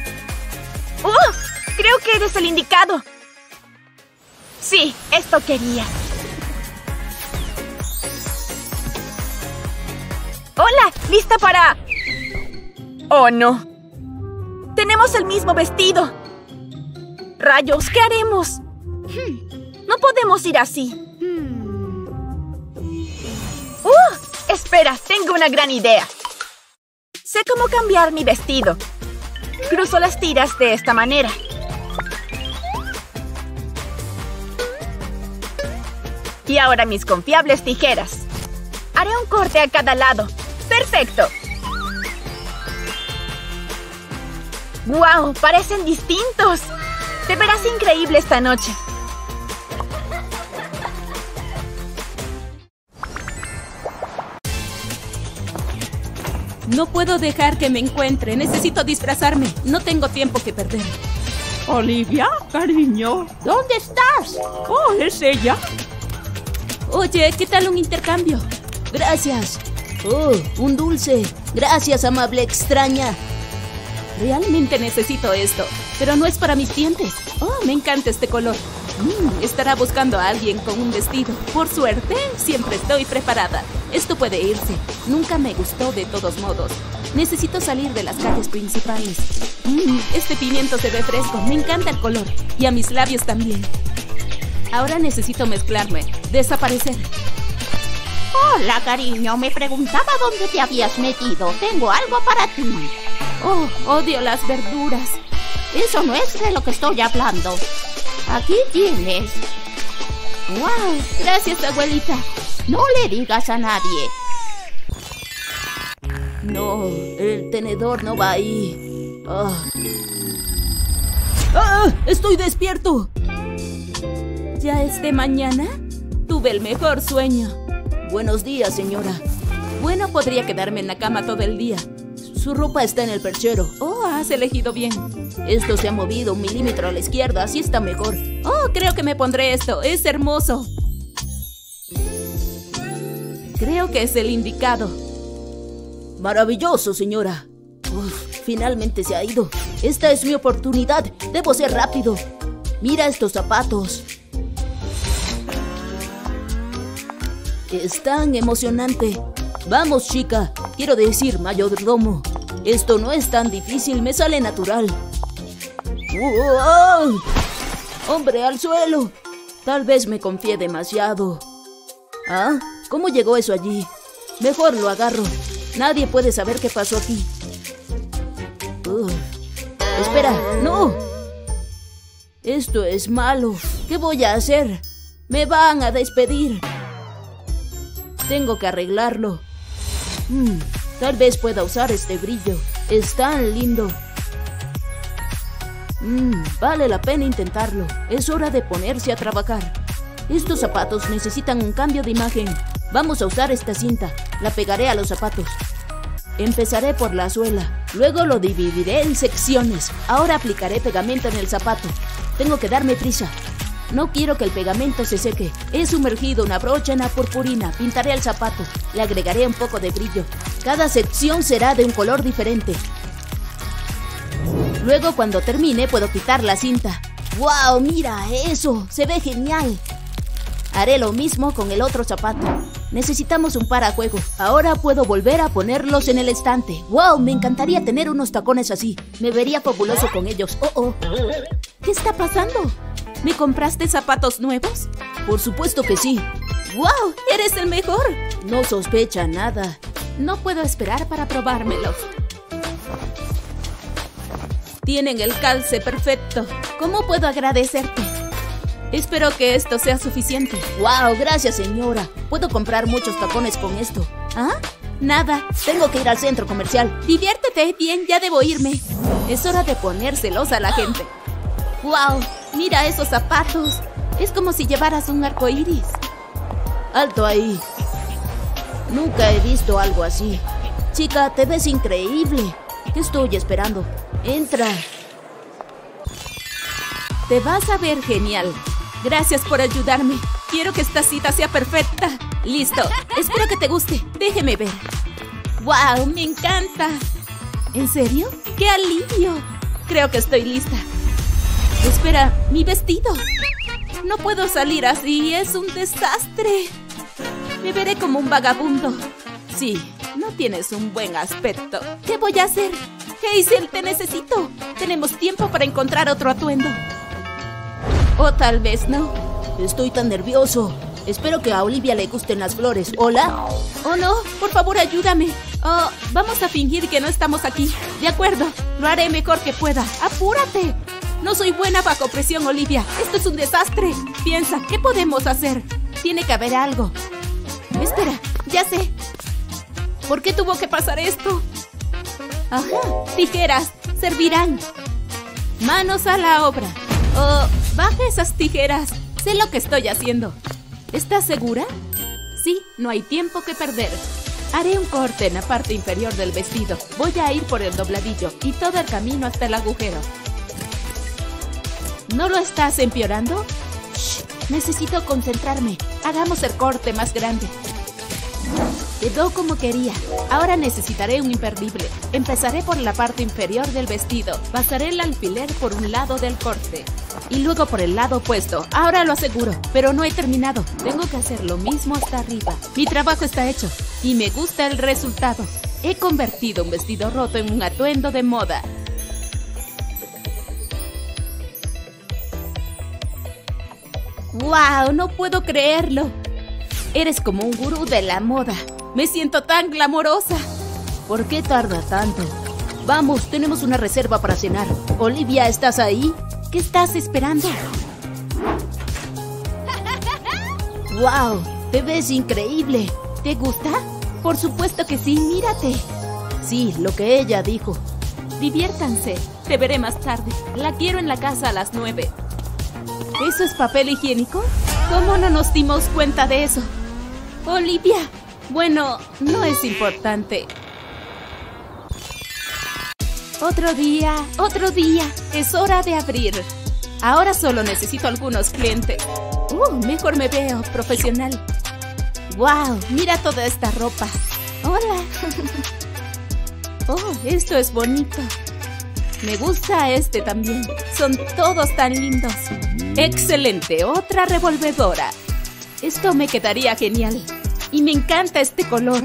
Creo que eres el indicado. Sí, esto quería. Hola, ¿lista para...? Oh, no. Tenemos el mismo vestido. Rayos, ¿qué haremos? No podemos ir así. Espera, tengo una gran idea. Sé cómo cambiar mi vestido. Cruzo las tiras de esta manera. Y ahora mis confiables tijeras. Haré un corte a cada lado. ¡Perfecto! ¡Guau! Parecen distintos. Te verás increíble esta noche. No puedo dejar que me encuentre. Necesito disfrazarme. No tengo tiempo que perder. Olivia, cariño, ¿dónde estás? Oh, ¿es ella? Oye, ¿qué tal un intercambio? Gracias. Oh, un dulce. Gracias, amable extraña. Realmente necesito esto, pero no es para mis dientes. Oh, me encanta este color. Estará buscando a alguien con un vestido. Por suerte, siempre estoy preparada. Esto puede irse. Nunca me gustó de todos modos. Necesito salir de las calles principales. Este pimiento se ve fresco. Me encanta el color. Y a mis labios también. Ahora necesito mezclarme. Desaparecer. Hola, cariño. Me preguntaba dónde te habías metido. Tengo algo para ti. Oh, odio las verduras. Eso no es de lo que estoy hablando. Aquí tienes. ¡Wow! Gracias, abuelita. No le digas a nadie. No, el tenedor no va ahí. ¡Estoy despierto! ¿Ya es de mañana? Tuve el mejor sueño. Buenos días, señora. Bueno, podría quedarme en la cama todo el día. Su ropa está en el perchero. Oh, has elegido bien. Esto se ha movido 1 milímetro a la izquierda, así está mejor. Oh, creo que me pondré esto. Es hermoso. Creo que es el indicado. Maravilloso, señora. Finalmente se ha ido. Esta es mi oportunidad. Debo ser rápido. Mira estos zapatos. Es tan emocionante. Vamos, chica. Quiero decir, mayordomo. Esto no es tan difícil, me sale natural. ¡Oh! ¡Hombre, al suelo! Tal vez me confié demasiado. ¿Ah? ¿Cómo llegó eso allí? Mejor lo agarro. Nadie puede saber qué pasó aquí. ¡Espera! ¡No! Esto es malo. ¿Qué voy a hacer? ¡Me van a despedir! Tengo que arreglarlo. Tal vez pueda usar este brillo. Es tan lindo. Vale la pena intentarlo. Es hora de ponerse a trabajar. Estos zapatos necesitan un cambio de imagen. Vamos a usar esta cinta. La pegaré a los zapatos. Empezaré por la suela. Luego lo dividiré en secciones. Ahora aplicaré pegamento en el zapato. Tengo que darme prisa. No quiero que el pegamento se seque. He sumergido una brocha en la purpurina. Pintaré el zapato. Le agregaré un poco de brillo. Cada sección será de un color diferente. Luego, cuando termine, puedo quitar la cinta. ¡Wow! ¡Mira eso! ¡Se ve genial! Haré lo mismo con el otro zapato. Necesitamos un parajuego. Ahora puedo volver a ponerlos en el estante. ¡Wow! Me encantaría tener unos tacones así. Me vería fabuloso con ellos. ¡Oh! ¿Qué está pasando? ¿Me compraste zapatos nuevos? Por supuesto que sí. ¡Wow! ¡Eres el mejor! No sospecha nada. No puedo esperar para probármelos. Tienen el calce perfecto. ¿Cómo puedo agradecerte? Espero que esto sea suficiente. ¡Wow! Gracias, señora. Puedo comprar muchos tacones con esto. ¿Ah? Nada. Tengo que ir al centro comercial. Diviértete. Bien, ya debo irme. Es hora de ponérselos a la gente. ¡Wow! Mira esos zapatos. Es como si llevaras un arco iris. Alto ahí. Nunca he visto algo así. Chica, te ves increíble. ¿Qué estoy esperando? Entra. Te vas a ver genial. Gracias por ayudarme. Quiero que esta cita sea perfecta. Listo. Espero que te guste. Déjeme ver. ¡Wow! ¡Me encanta! ¿En serio? ¡Qué alivio! Creo que estoy lista. Espera, mi vestido. No puedo salir así. Es un desastre. Me veré como un vagabundo. Sí, no tienes un buen aspecto. ¿Qué voy a hacer? Hazel, te necesito. Tenemos tiempo para encontrar otro atuendo. O tal vez no. Estoy tan nervioso. Espero que a Olivia le gusten las flores. ¿Hola? Oh, no. Por favor, ayúdame. Oh, vamos a fingir que no estamos aquí. De acuerdo. Lo haré mejor que pueda. ¡Apúrate! No soy buena bajo presión, Olivia. Esto es un desastre. Piensa, ¿qué podemos hacer? Tiene que haber algo. Espera, ya sé. ¿Por qué tuvo que pasar esto? Ajá, tijeras. Servirán. Manos a la obra. Oh, baja esas tijeras. Sé lo que estoy haciendo. ¿Estás segura? Sí, no hay tiempo que perder. Haré un corte en la parte inferior del vestido. Voy a ir por el dobladillo y todo el camino hasta el agujero. ¿No lo estás empeorando? Shh, necesito concentrarme. Hagamos el corte más grande. Quedó como quería. Ahora necesitaré un imperdible. Empezaré por la parte inferior del vestido. Pasaré el alfiler por un lado del corte. Y luego por el lado opuesto. Ahora lo aseguro, pero no he terminado. Tengo que hacer lo mismo hasta arriba. Mi trabajo está hecho. Y me gusta el resultado. He convertido un vestido roto en un atuendo de moda. ¡Wow! No puedo creerlo. Eres como un gurú de la moda. Me siento tan glamorosa. ¿Por qué tarda tanto? Vamos, tenemos una reserva para cenar. Olivia, ¿estás ahí? ¿Qué estás esperando? ¡Wow! Te ves increíble. ¿Te gusta? Por supuesto que sí, mírate. Sí, lo que ella dijo. Diviértanse. Te veré más tarde. La quiero en la casa a las 9. ¿Eso es papel higiénico? ¿Cómo no nos dimos cuenta de eso? Olivia. Bueno, no es importante. Otro día. Es hora de abrir. Ahora solo necesito algunos clientes. Mejor me veo profesional. ¡Wow! Mira toda esta ropa. Hola. Oh, esto es bonito. Me gusta este también. Son todos tan lindos. ¡Excelente! Otra revolvedora. Esto me quedaría genial. Y me encanta este color.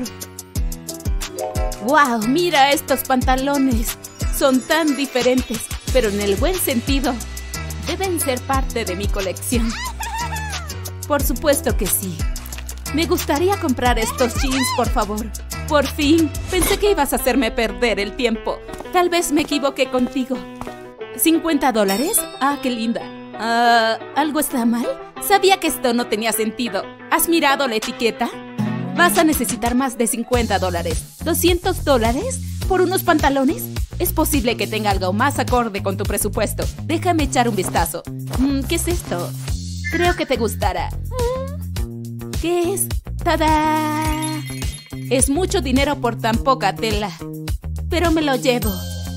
¡Wow! Mira estos pantalones. Son tan diferentes, pero en el buen sentido. Deben ser parte de mi colección. Por supuesto que sí. Me gustaría comprar estos jeans, por favor. Por fin. Pensé que ibas a hacerme perder el tiempo. Tal vez me equivoqué contigo. ¿$50? Ah, qué linda. ¿Algo está mal? Sabía que esto no tenía sentido. ¿Has mirado la etiqueta? Vas a necesitar más de $50. ¿$200 por unos pantalones? Es posible que tenga algo más acorde con tu presupuesto. Déjame echar un vistazo. ¿Qué es esto? Creo que te gustará. ¿Qué es? ¡Tada! Es mucho dinero por tan poca tela. Pero me lo llevo.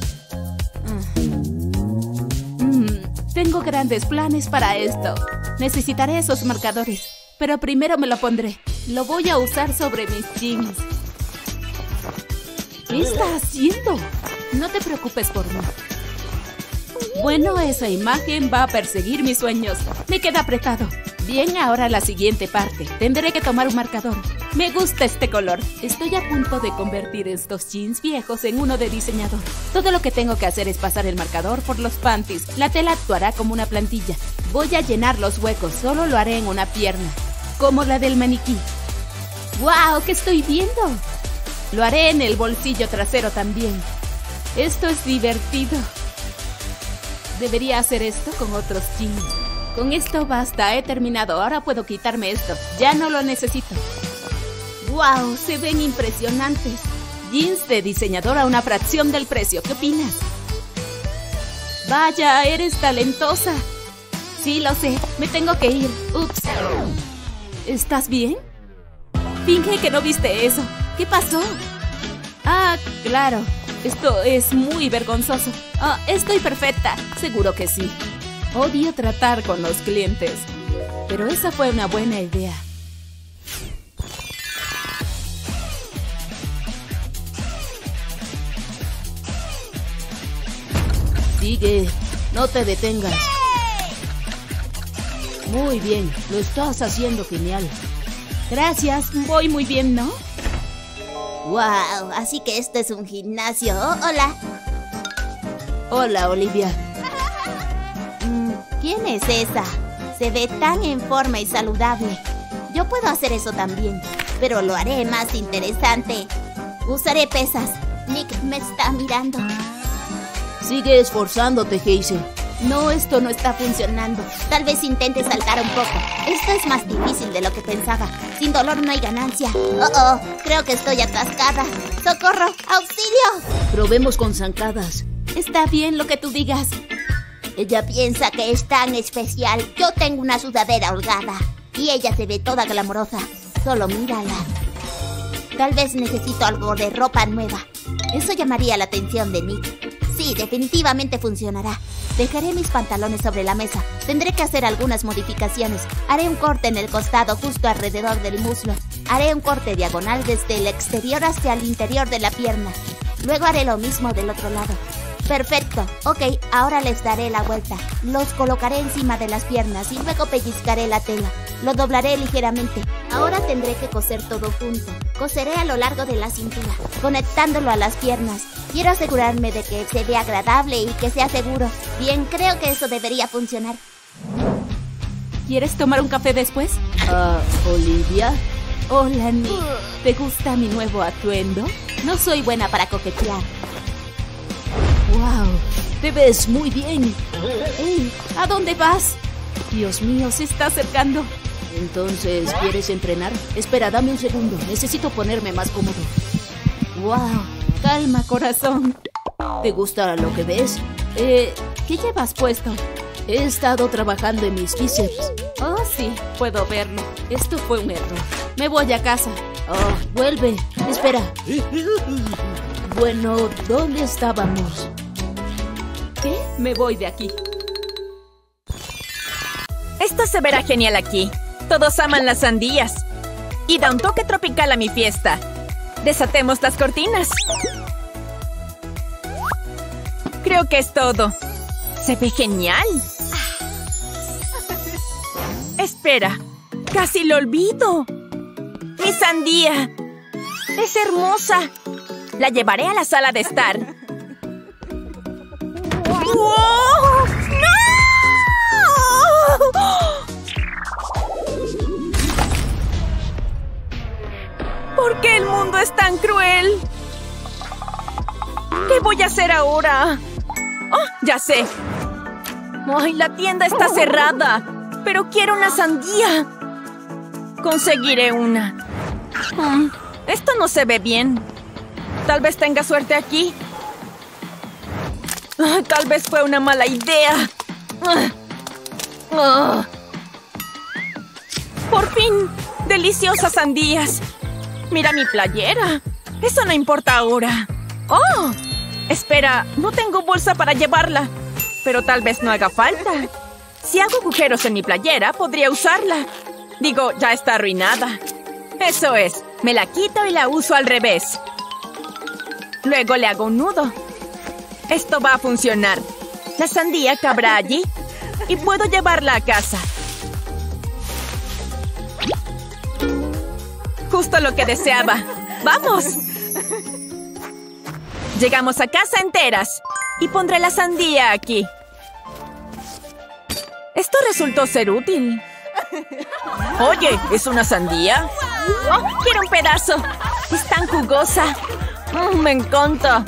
Tengo grandes planes para esto. Necesitaré esos marcadores. Pero primero me lo pondré. Lo voy a usar sobre mis jeans. ¿Qué está haciendo? No te preocupes por mí. Bueno, esa imagen va a perseguir mis sueños. Me queda apretado. Bien, ahora la siguiente parte. Tendré que tomar un marcador. Me gusta este color. Estoy a punto de convertir estos jeans viejos en uno de diseñador. Todo lo que tengo que hacer es pasar el marcador por los panties. La tela actuará como una plantilla. Voy a llenar los huecos. Solo lo haré en una pierna, como la del maniquí. ¡Wow! ¿Qué estoy viendo? Lo haré en el bolsillo trasero también. Esto es divertido. Debería hacer esto con otros jeans. Con esto basta, he terminado. Ahora puedo quitarme esto. Ya no lo necesito. ¡Wow! Se ven impresionantes. Jeans de diseñador a una fracción del precio. ¿Qué opinas? Vaya, eres talentosa. Sí, lo sé. Me tengo que ir. Ups. ¿Estás bien? Finge que no viste eso. ¿Qué pasó? Ah, claro. Esto es muy vergonzoso. Estoy perfecta. Seguro que sí. Odio tratar con los clientes. Pero esa fue una buena idea. Sigue, no te detengas. Muy bien, lo estás haciendo genial. Gracias, voy muy bien, ¿no? ¡Wow! Así que esto es un gimnasio. Hola. Hola, Olivia. ¿Quién es esa? Se ve tan en forma y saludable. Yo puedo hacer eso también, pero lo haré más interesante. Usaré pesas. Nick me está mirando. Sigue esforzándote, Hazel. No, esto no está funcionando. Tal vez intente saltar un poco. Esto es más difícil de lo que pensaba. Sin dolor no hay ganancia. Creo que estoy atascada. ¡Socorro! ¡Auxilio! Probemos con zancadas. Está bien lo que tú digas. Ella piensa que es tan especial. Yo tengo una sudadera holgada y ella se ve toda glamorosa. Solo mírala. Tal vez necesito algo de ropa nueva. Eso llamaría la atención de Nick. Sí, definitivamente funcionará. Dejaré mis pantalones sobre la mesa. Tendré que hacer algunas modificaciones. Haré un corte en el costado justo alrededor del muslo. Haré un corte diagonal desde el exterior hacia el interior de la pierna. Luego haré lo mismo del otro lado. Perfecto. Ok, ahora les daré la vuelta. Los colocaré encima de las piernas y luego pellizcaré la tela. Lo doblaré ligeramente. Ahora tendré que coser todo junto. Coseré a lo largo de la cintura, conectándolo a las piernas. Quiero asegurarme de que se vea agradable y que sea seguro. Bien, creo que eso debería funcionar. ¿Quieres tomar un café después? Olivia. Hola, Nick. ¿Te gusta mi nuevo atuendo? No soy buena para coquetear. ¡Wow! Te ves muy bien. Hey, ¿a dónde vas? Dios mío, se está acercando. Entonces, ¿quieres entrenar? Espera, dame un segundo. Necesito ponerme más cómodo. ¡Wow! Calma, corazón. ¿Te gusta lo que ves? ¿Qué llevas puesto? He estado trabajando en mis bíceps. Oh, sí, puedo verlo. Esto fue un error. Me voy a casa. Vuelve. Espera. Bueno, ¿dónde estábamos? ¿Qué? Me voy de aquí. Esto se verá genial aquí. Todos aman las sandías. Y da un toque tropical a mi fiesta. Desatemos las cortinas. Creo que es todo. Se ve genial. Espera, casi lo olvido. ¡Mi sandía! ¡Es hermosa! La llevaré a la sala de estar. ¡Wow! ¡No! ¿Por qué el mundo es tan cruel? ¿Qué voy a hacer ahora? ¡Oh, ya sé! ¡Ay, la tienda está cerrada! ¡Pero quiero una sandía! Conseguiré una. Esto no se ve bien. Tal vez tenga suerte aquí. Tal vez fue una mala idea. ¡Por fin! ¡Deliciosas sandías! ¡Mira mi playera! Eso no importa ahora. ¡Oh! Espera, no tengo bolsa para llevarla. Pero tal vez no haga falta. Si hago agujeros en mi playera, podría usarla. Digo, ya está arruinada. Eso es, me la quito y la uso al revés. Luego le hago un nudo. Esto va a funcionar. La sandía cabrá allí y puedo llevarla a casa. Justo lo que deseaba. ¡Vamos! Llegamos a casa enteras y pondré la sandía aquí. Esto resultó ser útil. Oye, ¿es una sandía? ¡Oh, quiero un pedazo! Es tan jugosa. Me encanta.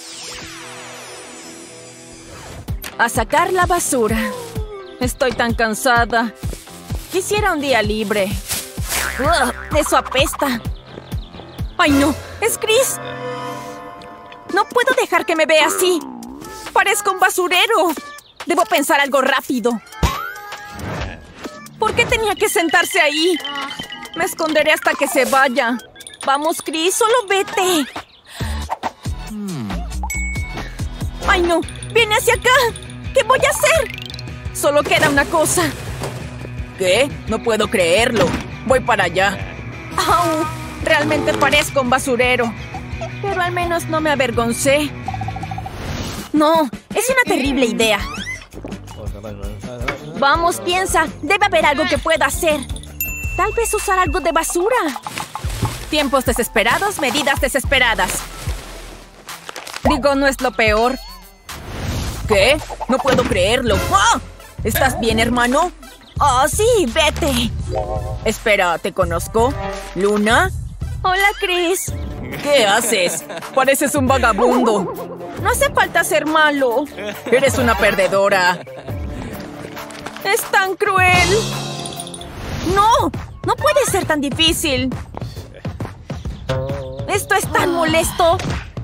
A sacar la basura. Estoy tan cansada. Quisiera un día libre. Eso apesta. ¡Ay, no! ¡Es Chris! No puedo dejar que me vea así. Parezco un basurero. Debo pensar algo rápido. ¿Por qué tenía que sentarse ahí? Me esconderé hasta que se vaya. Vamos, Chris, solo vete. ¡Ay, no! ¡Viene hacia acá! ¿Qué voy a hacer? Solo queda una cosa. ¿Qué? No puedo creerlo. Voy para allá. ¡Au! Realmente parezco un basurero. Pero al menos no me avergoncé. No, es una terrible idea. Vamos, piensa. Debe haber algo que pueda hacer. Tal vez usar algo de basura. Tiempos desesperados, medidas desesperadas. Digo, no es lo peor. ¿Qué? No puedo creerlo. ¡Ah! ¿Estás bien, hermano? Oh, sí, vete. Espera, ¿te conozco? ¿Luna? Hola, Chris. ¿Qué haces? Pareces un vagabundo. No hace falta ser malo. Eres una perdedora. ¡Es tan cruel! ¡No! ¡No puede ser tan difícil! ¡Esto es tan molesto!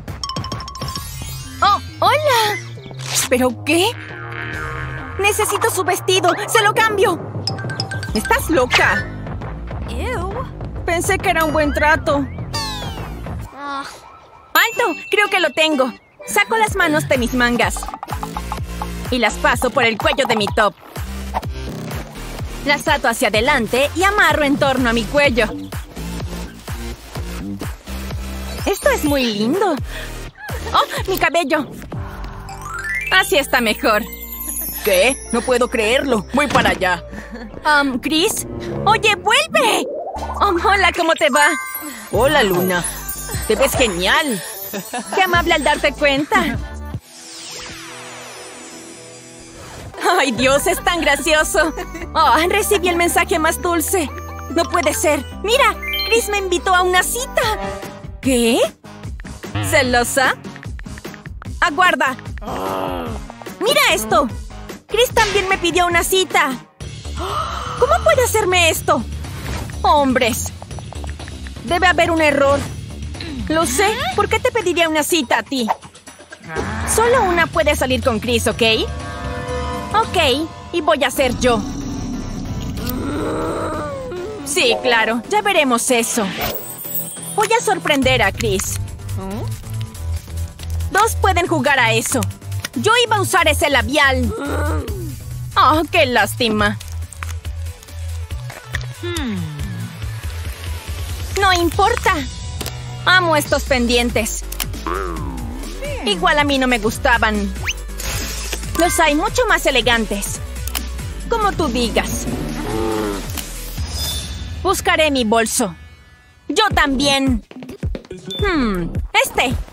¡Oh, hola! ¿Pero qué? ¡Necesito su vestido! ¡Se lo cambio! ¿Estás loca? Pensé que era un buen trato. ¡Alto! Creo que lo tengo. Saco las manos de mis mangas. Y las paso por el cuello de mi top. Las ato hacia adelante y amarro en torno a mi cuello. Esto es muy lindo. ¡Oh, mi cabello! Así está mejor. ¿Qué? No puedo creerlo. Voy para allá. ¿Chris? ¡Oye, vuelve! Hola, ¿cómo te va? Hola, Luna. Te ves genial. Qué amable al darte cuenta. ¡Ay, Dios! ¡Es tan gracioso! ¡Oh, recibí el mensaje más dulce! ¡No puede ser! ¡Mira! Chris me invitó a una cita. ¿Qué? ¿Celosa? ¡Aguarda! ¡Mira esto! Chris también me pidió una cita. ¿Cómo puede hacerme esto? ¡Hombres! Debe haber un error. Lo sé. ¿Por qué te pediría una cita a ti? Solo una puede salir con Chris, ¿ok? Ok, y voy a ser yo. Sí, claro. Ya veremos eso. Voy a sorprender a Chris. Dos pueden jugar a eso. Yo iba a usar ese labial. Oh, qué lástima. No importa. Amo estos pendientes. Igual a mí no me gustaban. Los hay mucho más elegantes. Como tú digas. Buscaré mi bolso. Yo también. Este.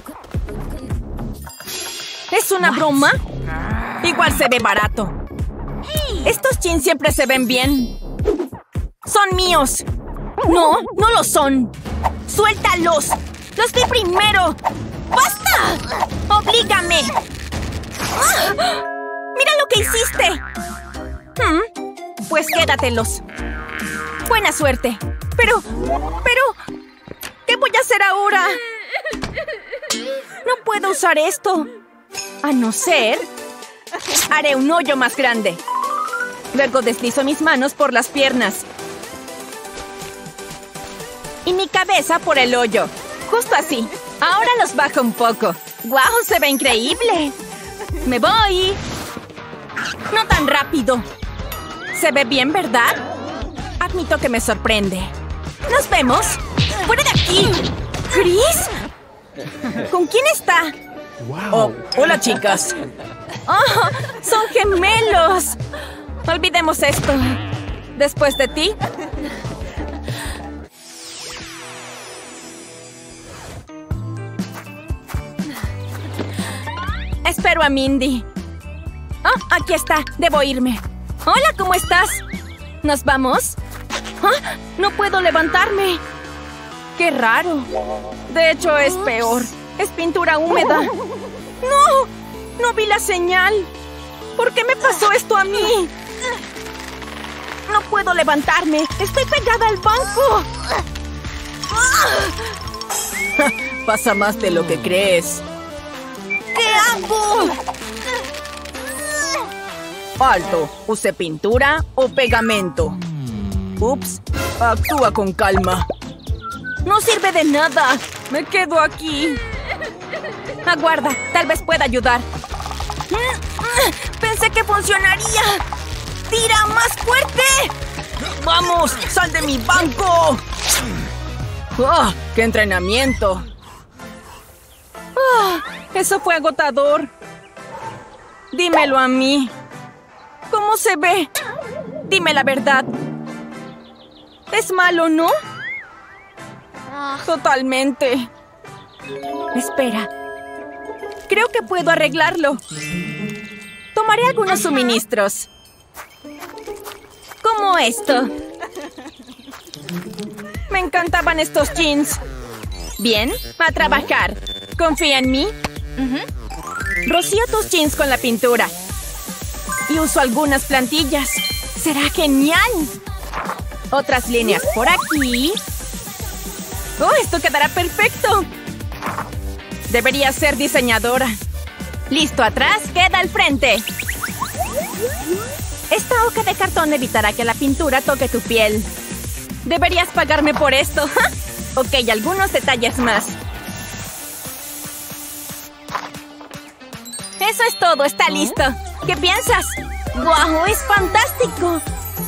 ¿Es una broma? Igual se ve barato. Estos jeans siempre se ven bien. ¡Son míos! No, no lo son. ¡Suéltalos! ¡Los vi primero! ¡Basta! ¡Oblígame! ¡Mira lo que hiciste! Pues quédatelos. Buena suerte. Pero... ¿qué voy a hacer ahora? No puedo usar esto. A no ser... haré un hoyo más grande. Luego deslizo mis manos por las piernas. Y mi cabeza por el hoyo. Justo así. Ahora los bajo un poco. ¡Guau! ¡Se ve increíble! ¡Me voy! No tan rápido. Se ve bien, ¿verdad? Admito que me sorprende. ¡Nos vemos! ¡Fuera de aquí! ¿Chris? ¿Con quién está? Oh, hola, chicas. ¡Oh! ¡Son gemelos! Olvidemos esto. ¿Después de ti? Espero a Mindy. Oh, aquí está. Debo irme. Hola, ¿cómo estás? ¿Nos vamos? ¿Ah? No puedo levantarme. ¡Qué raro! De hecho, es peor. Es pintura húmeda. ¡No! ¡No vi la señal! ¿Por qué me pasó esto a mí? No puedo levantarme. ¡Estoy pegada al banco! Pasa más de lo que crees. ¿Qué hago? Alto. ¿Use pintura o pegamento? Ups. Actúa con calma. No sirve de nada. Me quedo aquí. Aguarda. Tal vez pueda ayudar. Pensé que funcionaría. ¡Tira más fuerte! ¡Vamos! ¡Sal de mi banco! ¡Oh, qué entrenamiento! Oh, eso fue agotador. Dímelo a mí. ¿Cómo se ve? Dime la verdad. ¿Es malo, no? Totalmente. Espera. Creo que puedo arreglarlo. Tomaré algunos suministros. Como esto. Me encantaban estos jeans. Bien, a trabajar. ¿Confía en mí? Rocío tus jeans con la pintura. Y uso algunas plantillas. ¡Será genial! Otras líneas por aquí. ¡Oh, esto quedará perfecto! Debería ser diseñadora. Listo atrás, queda al frente. Esta hoja de cartón evitará que la pintura toque tu piel. Deberías pagarme por esto. Ok, algunos detalles más. Eso es todo, está listo. ¿Qué piensas? ¡Guau! ¡Es fantástico!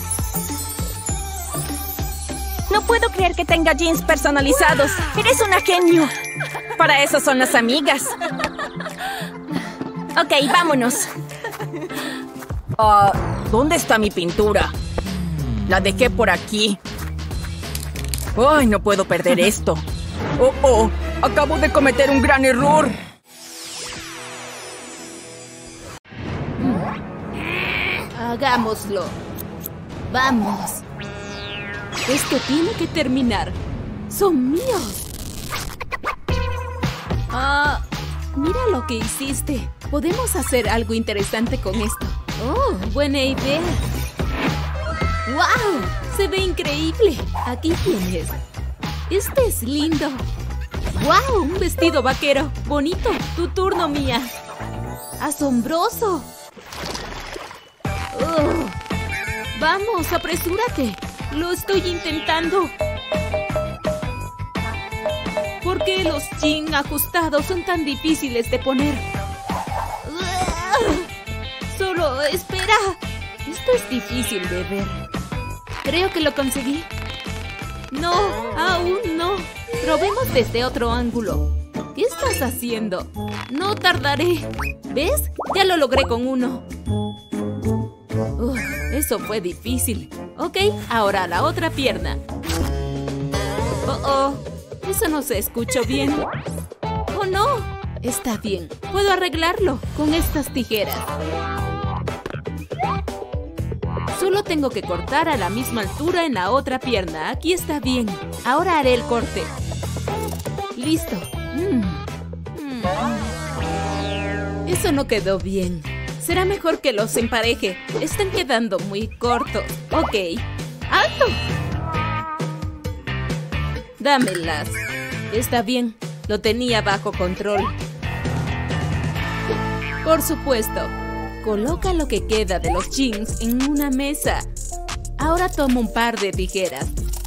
No puedo creer que tenga jeans personalizados. ¡Eres una genio! Para eso son las amigas. Ok, vámonos. ¿Dónde está mi pintura? La dejé por aquí. ¡Ay, no puedo perder esto! ¡Oh! Acabo de cometer un gran error. Hagámoslo. Vamos. Esto tiene que terminar. Son míos. Mira lo que hiciste. Podemos hacer algo interesante con esto. Oh, buena idea. ¡Wow! Se ve increíble. Aquí tienes. Este es lindo. ¡Wow! Un vestido vaquero. Bonito. Tu turno, Mía. ¡Asombroso! Vamos, apresúrate. Lo estoy intentando. ¿Por qué los jeans ajustados son tan difíciles de poner? Solo espera. Esto es difícil de ver. Creo que lo conseguí. No, aún no. Probemos desde otro ángulo. ¿Qué estás haciendo? No tardaré. ¿Ves? Ya lo logré con uno. Eso fue difícil. Ok, ahora la otra pierna. Eso no se escuchó bien. ¡Oh, no! Está bien. Puedo arreglarlo con estas tijeras. Solo tengo que cortar a la misma altura en la otra pierna. Aquí está bien. Ahora haré el corte. Listo. Eso no quedó bien. Será mejor que los empareje. Están quedando muy cortos. Ok. ¡Alto! Dámelas. Está bien. Lo tenía bajo control. Por supuesto. Coloca lo que queda de los jeans en una mesa. Ahora toma un par de tijeras.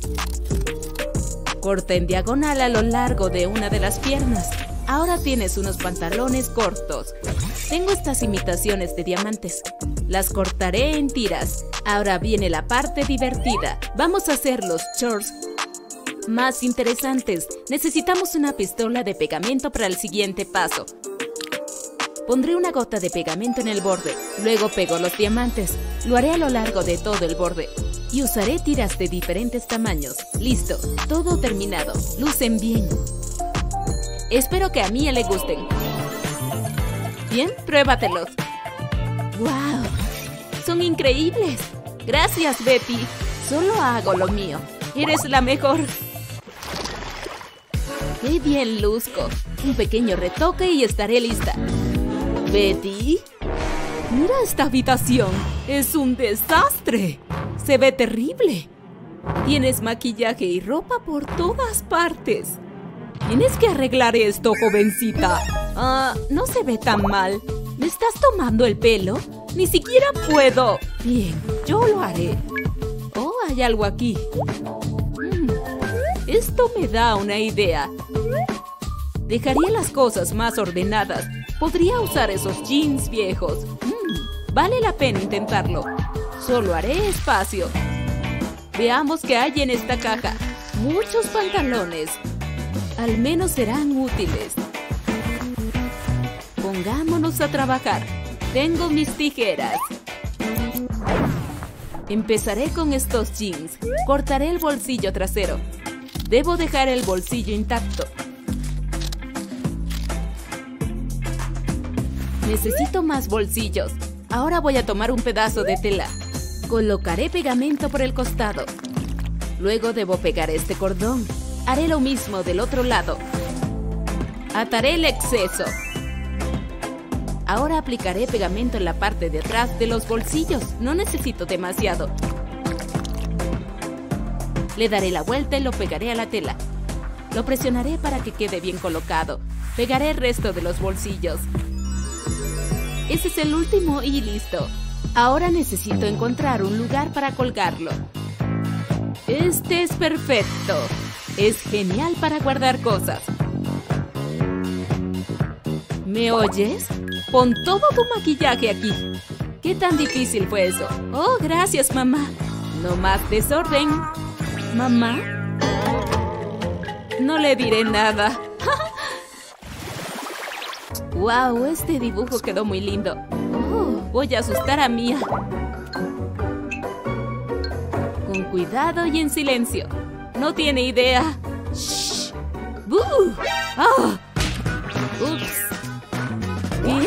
Corta en diagonal a lo largo de una de las piernas. Ahora tienes unos pantalones cortos. Tengo estas imitaciones de diamantes. Las cortaré en tiras. Ahora viene la parte divertida. Vamos a hacer los shorts más interesantes. Necesitamos una pistola de pegamento para el siguiente paso. Pondré una gota de pegamento en el borde. Luego pego los diamantes. Lo haré a lo largo de todo el borde. Y usaré tiras de diferentes tamaños. Listo. Todo terminado. Lucen bien. Espero que a Mía le gusten. Bien, pruébatelos. ¡Wow! Son increíbles. Gracias, Betty. Solo hago lo mío. Eres la mejor. ¡Qué bien luzco! Un pequeño retoque y estaré lista. ¿Betty? Mira esta habitación. Es un desastre. Se ve terrible. Tienes maquillaje y ropa por todas partes. Tienes que arreglar esto, jovencita. No se ve tan mal. ¿Me estás tomando el pelo? Ni siquiera puedo. Bien, yo lo haré. Oh, hay algo aquí. Esto me da una idea. Dejaría las cosas más ordenadas. Podría usar esos jeans viejos. Vale la pena intentarlo. Solo haré espacio. Veamos qué hay en esta caja. Muchos pantalones. Al menos serán útiles. Pongámonos a trabajar. Tengo mis tijeras. Empezaré con estos jeans. Cortaré el bolsillo trasero. Debo dejar el bolsillo intacto. Necesito más bolsillos. Ahora voy a tomar un pedazo de tela. Colocaré pegamento por el costado. Luego debo pegar este cordón. Haré lo mismo del otro lado. Ataré el exceso. Ahora aplicaré pegamento en la parte de atrás de los bolsillos. No necesito demasiado. Le daré la vuelta y lo pegaré a la tela. Lo presionaré para que quede bien colocado. Pegaré el resto de los bolsillos. Ese es el último y listo. Ahora necesito encontrar un lugar para colgarlo. Este es perfecto. Es genial para guardar cosas. ¿Me oyes? Pon todo tu maquillaje aquí. ¿Qué tan difícil fue eso? Oh, gracias, mamá. No más desorden. ¿Mamá? No le diré nada. ¡Wow! Este dibujo quedó muy lindo. Oh, voy a asustar a Mia. Con cuidado y en silencio. No tiene idea. ¡Shh! ¡Buh! ¡Ah! ¡Ups! ¿Qué?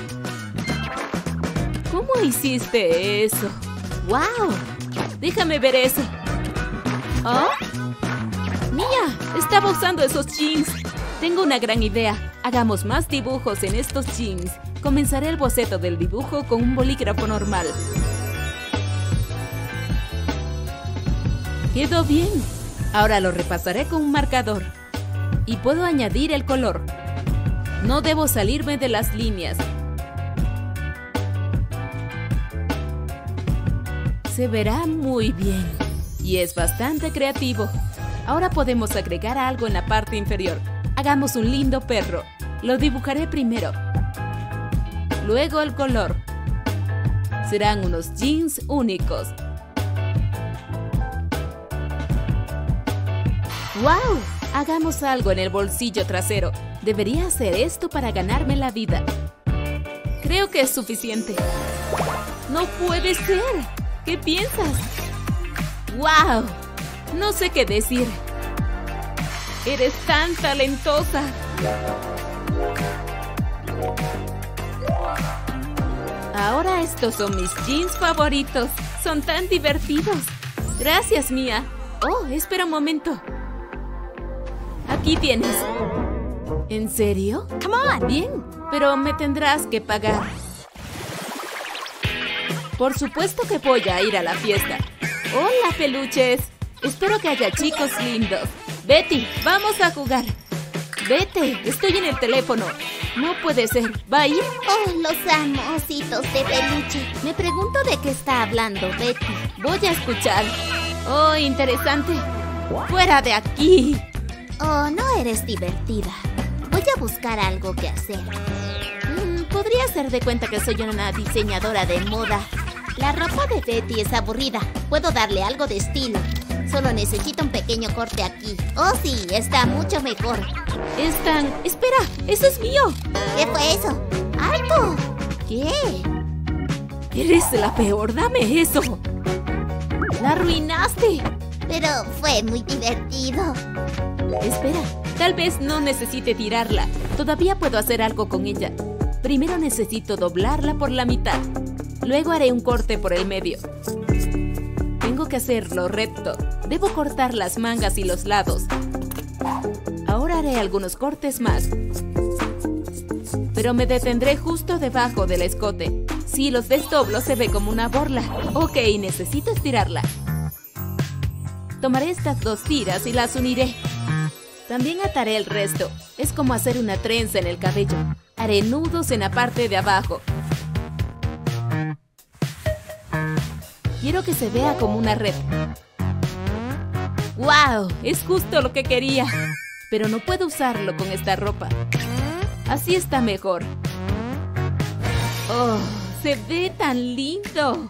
¿Cómo hiciste eso? ¡Wow! Déjame ver eso. ¿Oh? ¡Mia! Estaba usando esos jeans. Tengo una gran idea. Hagamos más dibujos en estos jeans. Comenzaré el boceto del dibujo con un bolígrafo normal. Quedó bien. Ahora lo repasaré con un marcador. Y puedo añadir el color. No debo salirme de las líneas. Se verá muy bien. Y es bastante creativo. Ahora podemos agregar algo en la parte inferior. Hagamos un lindo perro. Lo dibujaré primero. Luego el color. Serán unos jeans únicos. ¡Wow! Hagamos algo en el bolsillo trasero. Debería hacer esto para ganarme la vida. Creo que es suficiente. ¡No puede ser! ¿Qué piensas? ¡Wow! No sé qué decir. ¡Eres tan talentosa! Ahora estos son mis jeans favoritos. Son tan divertidos. Gracias, Mia. Oh, espera un momento. Aquí tienes. ¿En serio? Come on. Bien, pero me tendrás que pagar. Por supuesto que voy a ir a la fiesta. Hola, peluches. Espero que haya chicos lindos. Betty, vamos a jugar. Vete, estoy en el teléfono. No puede ser. ¿Va a ir? Oh, los amo, ositos de peluche. Me pregunto de qué está hablando Betty. Voy a escuchar. Oh, interesante. ¡Fuera de aquí! Oh, no eres divertida. Voy a buscar algo que hacer. Podría hacer de cuenta que soy una diseñadora de moda. La ropa de Betty es aburrida. Puedo darle algo de estilo. Solo necesito un pequeño corte aquí. Oh, sí, está mucho mejor. ¡Espera! ¡Eso es mío! ¿Qué fue eso? ¡Alto! ¿Qué? ¡Eres la peor! ¡Dame eso! ¡La arruinaste! Pero fue muy divertido. Espera, tal vez no necesite tirarla. Todavía puedo hacer algo con ella. Primero necesito doblarla por la mitad. Luego haré un corte por el medio. Tengo que hacerlo recto. Debo cortar las mangas y los lados. Ahora haré algunos cortes más. Pero me detendré justo debajo del escote. Si los desdoblo se ve como una borla. Ok, necesito estirarla. Tomaré estas dos tiras y las uniré. También ataré el resto. Es como hacer una trenza en el cabello. Haré nudos en la parte de abajo. Quiero que se vea como una red. ¡Wow! Es justo lo que quería. Pero no puedo usarlo con esta ropa. Así está mejor. Oh, se ve tan lindo.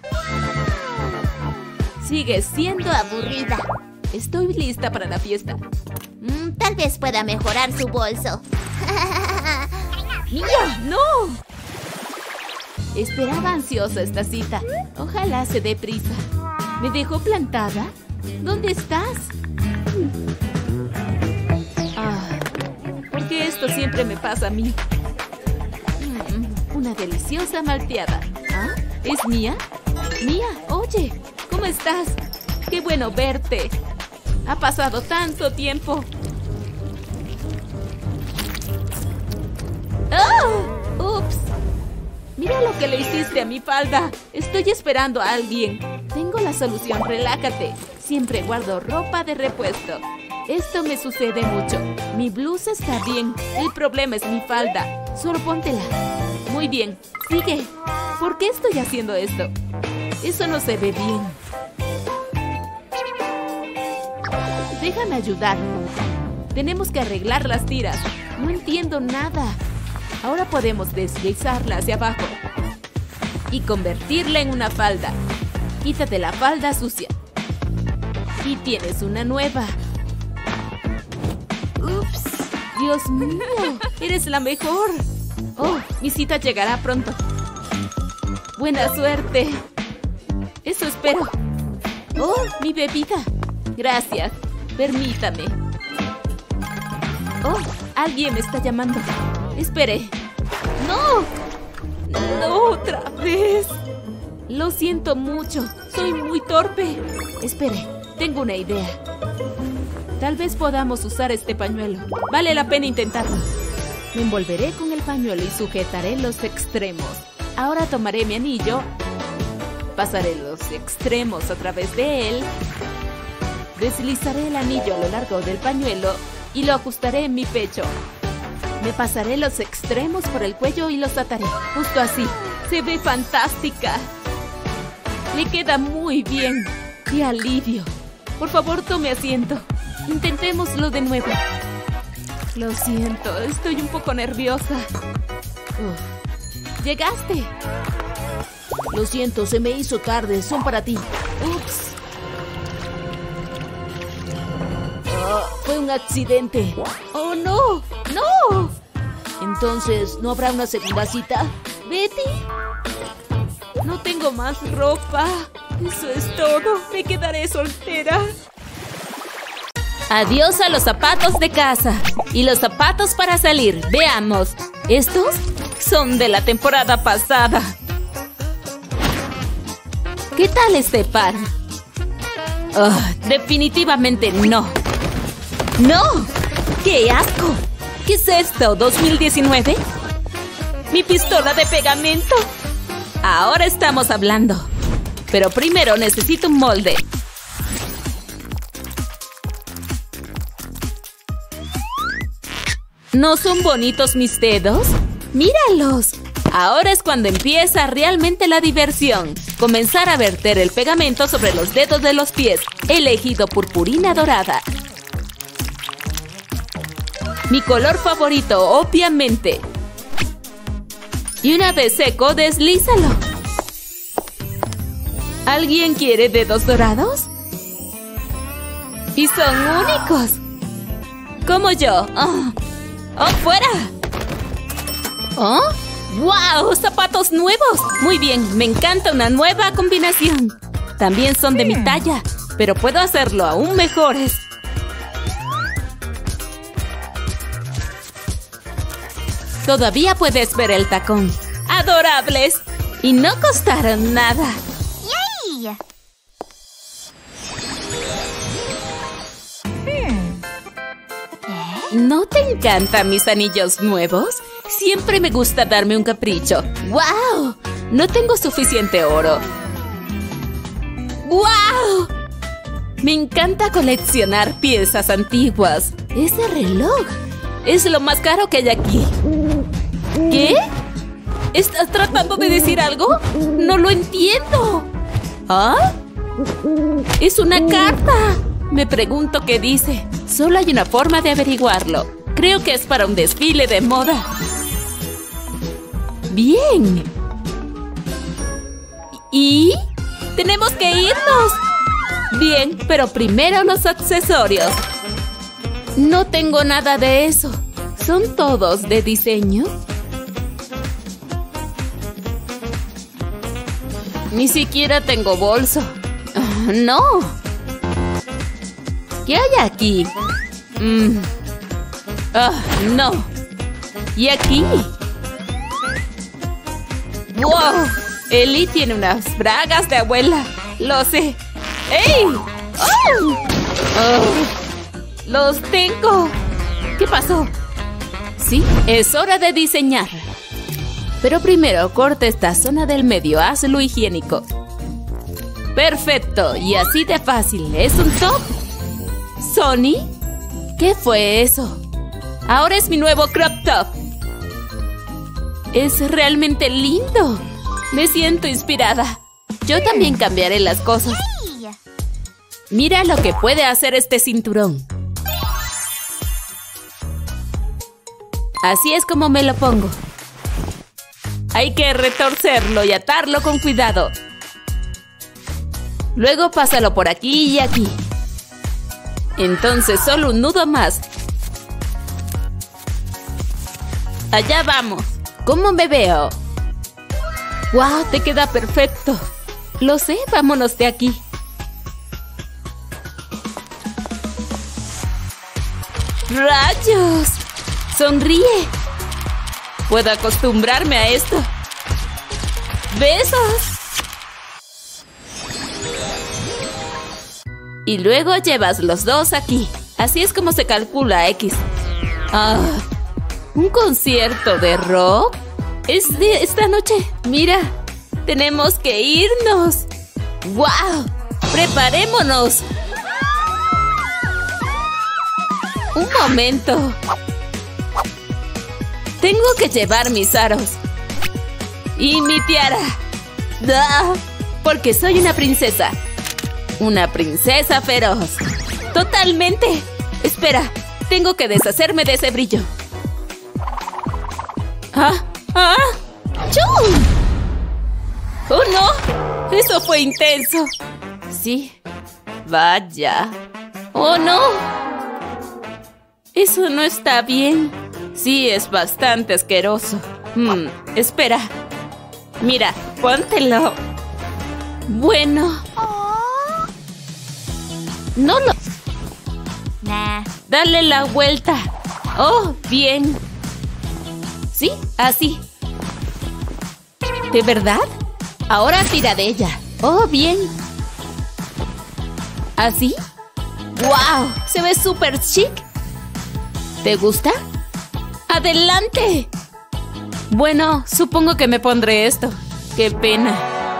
Sigue siendo aburrida. Estoy lista para la fiesta. Tal vez pueda mejorar su bolso. ¡Mía, no! Esperaba ansiosa esta cita. Ojalá se dé prisa. ¿Me dejó plantada? ¿Dónde estás? ¿Por qué esto siempre me pasa a mí? Una deliciosa malteada. ¿Ah? ¿Es Mía? Mía, oye, ¿cómo estás? ¡Qué bueno verte! Ha pasado tanto tiempo. ¡Oh! ¡Ups! Mira lo que le hiciste a mi falda. Estoy esperando a alguien. Tengo la solución, relájate. Siempre guardo ropa de repuesto. Esto me sucede mucho. Mi blusa está bien. El problema es mi falda. Solo póntela. Muy bien. Sigue. ¿Por qué estoy haciendo esto? Eso no se ve bien. Déjame ayudar. Tenemos que arreglar las tiras. No entiendo nada. Ahora podemos deslizarla hacia abajo y convertirla en una falda. Quítate la falda sucia. Y tienes una nueva. ¡Ups! ¡Dios mío! ¡Eres la mejor! ¡Oh! Mi cita llegará pronto. ¡Buena suerte! Eso espero. ¡Oh! ¡Mi bebida! Gracias. Permítame. ¡Oh! Alguien me está llamando. Espere. ¡No! ¡No otra vez! Lo siento mucho. Soy muy torpe. Espere, tengo una idea. Tal vez podamos usar este pañuelo. Vale la pena intentarlo. Me envolveré con el pañuelo y sujetaré los extremos. Ahora tomaré mi anillo. Pasaré los extremos a través de él. Deslizaré el anillo a lo largo del pañuelo y lo ajustaré en mi pecho. Me pasaré los extremos por el cuello y los ataré. Justo así. Se ve fantástica. Le queda muy bien. ¡Qué alivio! Por favor, tome asiento. Intentémoslo de nuevo. Lo siento, estoy un poco nerviosa. ¿Llegaste? Lo siento, se me hizo tarde. Son para ti. Ups. Fue un accidente. ¡Oh, no! ¡No! Entonces, ¿no habrá una segunda cita? ¿Betty? No tengo más ropa. Eso es todo. Me quedaré soltera. Adiós a los zapatos de casa. Y los zapatos para salir. Veamos. Estos son de la temporada pasada. ¿Qué tal este par? Definitivamente no. ¡No! ¡Qué asco! ¿Qué es esto? ¿2019? ¡Mi pistola de pegamento! Ahora estamos hablando. Pero primero necesito un molde. ¿No son bonitos mis dedos? ¡Míralos! Ahora es cuando empieza realmente la diversión. Comenzar a verter el pegamento sobre los dedos de los pies. He elegido purpurina dorada. Mi color favorito, obviamente. Y una vez seco, deslízalo. ¿Alguien quiere dedos dorados? Y son únicos. Como yo. ¡Oh, fuera! ¿Oh? ¡Wow! ¡Zapatos nuevos! Muy bien, me encanta una nueva combinación. También son de mi talla, pero puedo hacerlo aún mejores. Todavía puedes ver el tacón. ¡Adorables! Y no costaron nada. ¡Yay! ¿No te encantan mis anillos nuevos? Siempre me gusta darme un capricho. ¡Wow! No tengo suficiente oro. ¡Wow! Me encanta coleccionar piezas antiguas. Ese reloj es lo más caro que hay aquí. ¿Qué? ¿Estás tratando de decir algo? ¡No lo entiendo! ¿Ah? ¡Es una carta! Me pregunto qué dice. Solo hay una forma de averiguarlo. Creo que es para un desfile de moda. ¡Bien! ¿Y? ¡Tenemos que irnos! Bien, pero primero los accesorios. No tengo nada de eso. ¿Son todos de diseño? Ni siquiera tengo bolso. ¡No! ¿Qué hay aquí? No. ¿Y aquí? ¡Wow! Ellie tiene unas bragas de abuela. Lo sé. ¡Ey! ¡Los tengo! ¿Qué pasó? Sí, es hora de diseñar. Pero primero corta esta zona del medio, hazlo higiénico. ¡Perfecto! Y así de fácil. ¿Es un top? ¿Sony? ¿Qué fue eso? Ahora es mi nuevo crop top. Es realmente lindo. Me siento inspirada. Yo también cambiaré las cosas. Mira lo que puede hacer este cinturón. Así es como me lo pongo. Hay que retorcerlo y atarlo con cuidado. Luego pásalo por aquí y aquí. Entonces solo un nudo más. Allá vamos. ¿Cómo me veo? ¡Wow! Te queda perfecto. Lo sé, vámonos de aquí. ¡Rayos! ¡Sonríe! Puedo acostumbrarme a esto. ¡Besos! Y luego llevas los dos aquí. Así es como se calcula X. ¿Un concierto de rock? ¿Es de esta noche? Mira, tenemos que irnos. ¡Wow! ¡Preparémonos! Un momento. Tengo que llevar mis aros. Y mi tiara. Porque soy una princesa. Una princesa feroz. ¡Totalmente! Espera, tengo que deshacerme de ese brillo. ¡Chum! ¡Oh, no! Eso fue intenso. Sí. Vaya. ¡Oh, no! Eso no está bien. Sí, es bastante asqueroso. Espera. Mira, póntelo. Bueno. No lo... Nah. Dale la vuelta. Oh, bien. Sí, así. ¿De verdad? Ahora tira de ella. Oh, bien. ¿Así? ¡Wow! Se ve súper chic. ¿Te gusta? ¡Adelante! Bueno, supongo que me pondré esto. ¡Qué pena!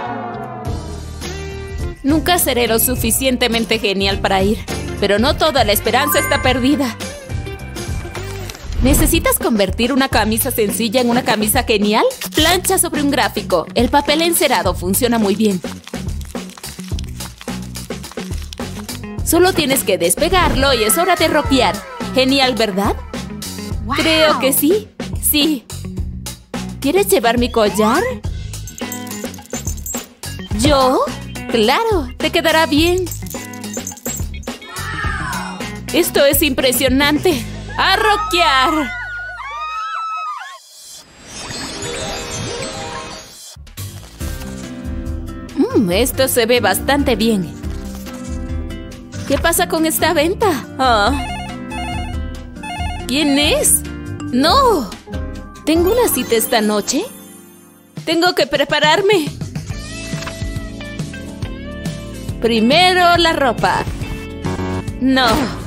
Nunca seré lo suficientemente genial para ir. Pero no toda la esperanza está perdida. ¿Necesitas convertir una camisa sencilla en una camisa genial? Plancha sobre un gráfico. El papel encerado funciona muy bien. Solo tienes que despegarlo y es hora de rockear. Genial, ¿verdad? Wow. Creo que sí. Sí. ¿Quieres llevar mi collar? ¿Yo? Claro, te quedará bien. Esto es impresionante. ¡A rockear! Esto se ve bastante bien. ¿Qué pasa con esta venta? ¿Quién es? ¡No! ¿Tengo una cita esta noche? Tengo que prepararme. Primero la ropa. No.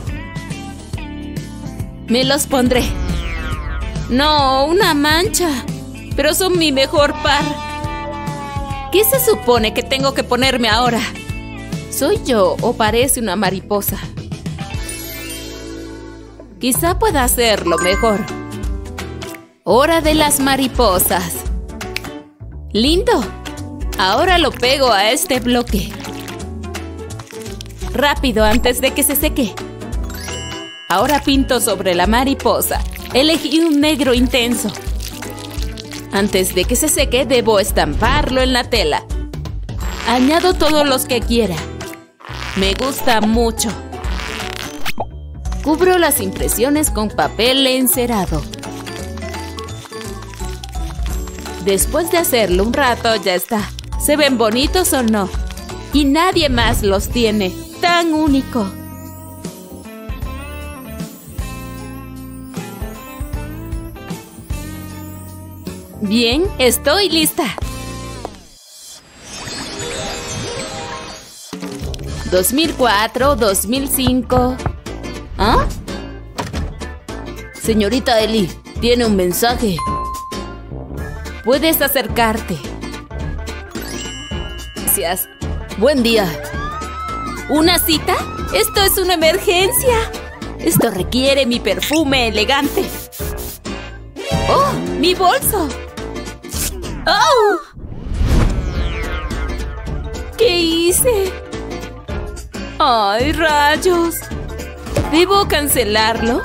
Me los pondré. No, una mancha. Pero son mi mejor par. ¿Qué se supone que tengo que ponerme ahora? ¿Soy yo o parece una mariposa? Quizá pueda hacerlo mejor. Hora de las mariposas. ¡Lindo! Ahora lo pego a este bloque. Rápido antes de que se seque. Ahora pinto sobre la mariposa. Elegí un negro intenso. Antes de que se seque, debo estamparlo en la tela. Añado todos los que quiera. Me gusta mucho. Cubro las impresiones con papel encerado. Después de hacerlo un rato, ya está. ¿Se ven bonitos o no? Y nadie más los tiene. Tan único. Bien, estoy lista. 2004, 2005. ¿Ah? Señorita Ellie, tiene un mensaje. Puedes acercarte. Gracias. Buen día. ¿Una cita? ¡Esto es una emergencia! Esto requiere mi perfume elegante. ¡Oh! ¡Mi bolso! ¡Oh! ¿Qué hice? ¡Ay, rayos! ¿Debo cancelarlo?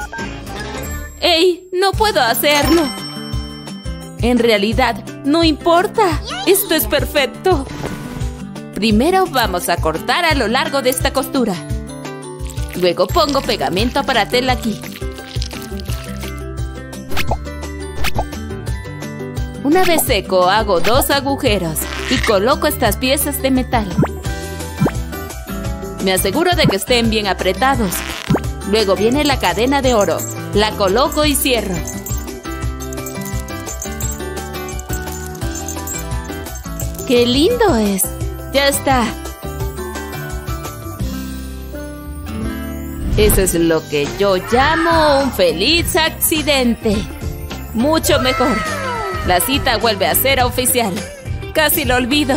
¡Ey! ¡No puedo hacerlo! En realidad, no importa. Esto es perfecto. Primero vamos a cortar a lo largo de esta costura. Luego pongo pegamento para tela aquí. Una vez seco, hago 2 agujeros y coloco estas piezas de metal. Me aseguro de que estén bien apretados. Luego viene la cadena de oro. La coloco y cierro. ¡Qué lindo es! ¡Ya está! Eso es lo que yo llamo un feliz accidente. Mucho mejor. La cita vuelve a ser oficial. Casi lo olvido.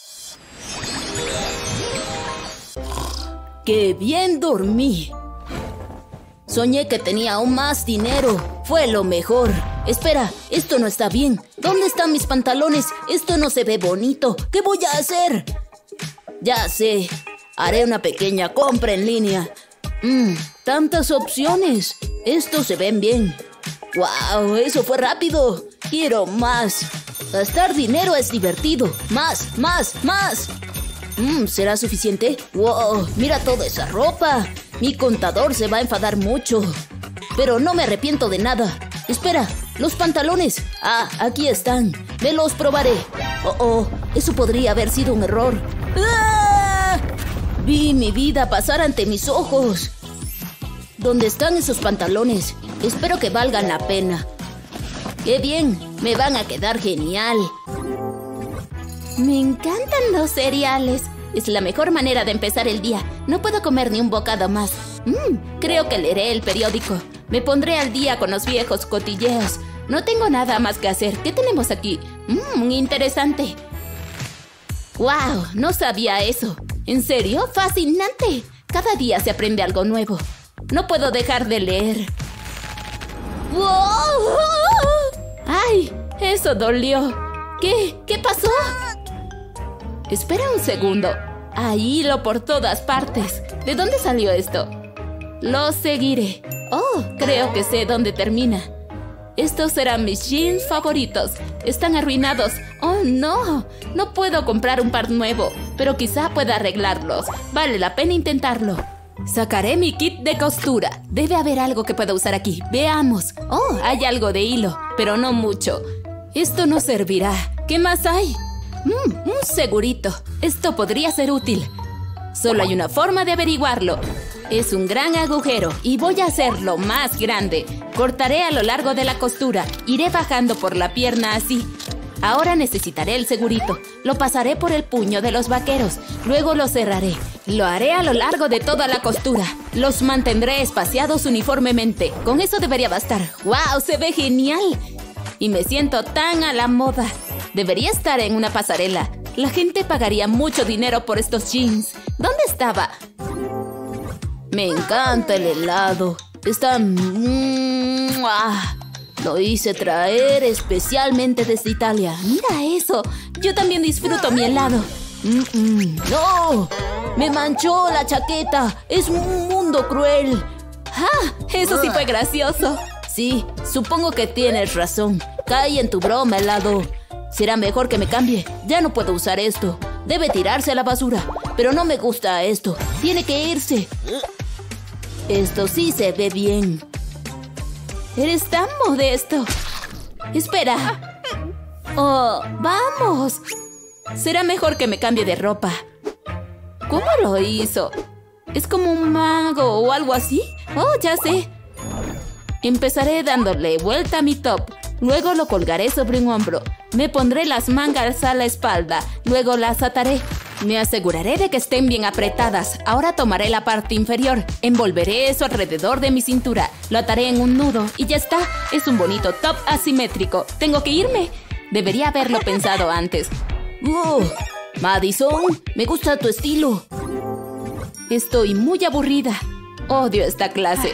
¡Qué bien dormí! Soñé que tenía aún más dinero. Fue lo mejor. Espera, esto no está bien. ¿Dónde están mis pantalones? Esto no se ve bonito. ¿Qué voy a hacer? Ya sé. Haré una pequeña compra en línea. Tantas opciones. Estos se ven bien. ¡Wow! Eso fue rápido. Quiero más. Gastar dinero es divertido. Más, más, más. ¿Será suficiente? ¡Wow! Mira toda esa ropa. Mi contador se va a enfadar mucho. Pero no me arrepiento de nada. Espera, los pantalones. Ah, aquí están. Me los probaré. Oh, eso podría haber sido un error. ¡Ah! Vi mi vida pasar ante mis ojos. ¿Dónde están esos pantalones? Espero que valgan la pena. ¡Qué bien! Me van a quedar genial. Me encantan los cereales. Es la mejor manera de empezar el día. No puedo comer ni un bocado más. Creo que leeré el periódico. Me pondré al día con los viejos cotilleos. No tengo nada más que hacer. ¿Qué tenemos aquí? Interesante. ¡Wow! No sabía eso. ¿En serio? ¡Fascinante! Cada día se aprende algo nuevo. No puedo dejar de leer. ¡Wow! ¡Ay! Eso dolió. ¿Qué pasó? Espera un segundo. Hay hilo por todas partes. ¿De dónde salió esto? Lo seguiré. Oh, creo que sé dónde termina. Estos serán mis jeans favoritos. Están arruinados. Oh, no. No puedo comprar un par nuevo, pero quizá pueda arreglarlos. Vale la pena intentarlo. Sacaré mi kit de costura. Debe haber algo que pueda usar aquí. Veamos. Oh, hay algo de hilo, pero no mucho. Esto no servirá. ¿Qué más hay? Un segurito. Esto podría ser útil. Solo hay una forma de averiguarlo. Es un gran agujero y voy a hacerlo más grande. Cortaré a lo largo de la costura. Iré bajando por la pierna así. Ahora necesitaré el segurito. Lo pasaré por el puño de los vaqueros. Luego lo cerraré. Lo haré a lo largo de toda la costura. Los mantendré espaciados uniformemente. Con eso debería bastar. ¡Wow! Se ve genial. Y me siento tan a la moda. Debería estar en una pasarela. La gente pagaría mucho dinero por estos jeans. ¿Dónde estaba? Me encanta el helado. Está... Lo hice traer especialmente desde Italia. Mira eso. Yo también disfruto mi helado. ¡No! ¡Me manchó la chaqueta! ¡Es un mundo cruel! ¡Ah! Eso sí fue gracioso. Sí, supongo que tienes razón. Caí en tu broma, helado. Será mejor que me cambie. Ya no puedo usar esto. Debe tirarse a la basura. Pero no me gusta esto. Tiene que irse. Esto sí se ve bien. Eres tan modesto. Espera. Oh, vamos. Será mejor que me cambie de ropa. ¿Cómo lo hizo? ¿Es como un mago o algo así? Oh, ya sé. Empezaré dándole vuelta a mi top. Luego lo colgaré sobre un hombro. Me pondré las mangas a la espalda. Luego las ataré. Me aseguraré de que estén bien apretadas. Ahora tomaré la parte inferior. Envolveré eso alrededor de mi cintura. Lo ataré en un nudo y ya está. Es un bonito top asimétrico. Tengo que irme. Debería haberlo pensado antes. Madison, me gusta tu estilo. Estoy muy aburrida. Odio esta clase.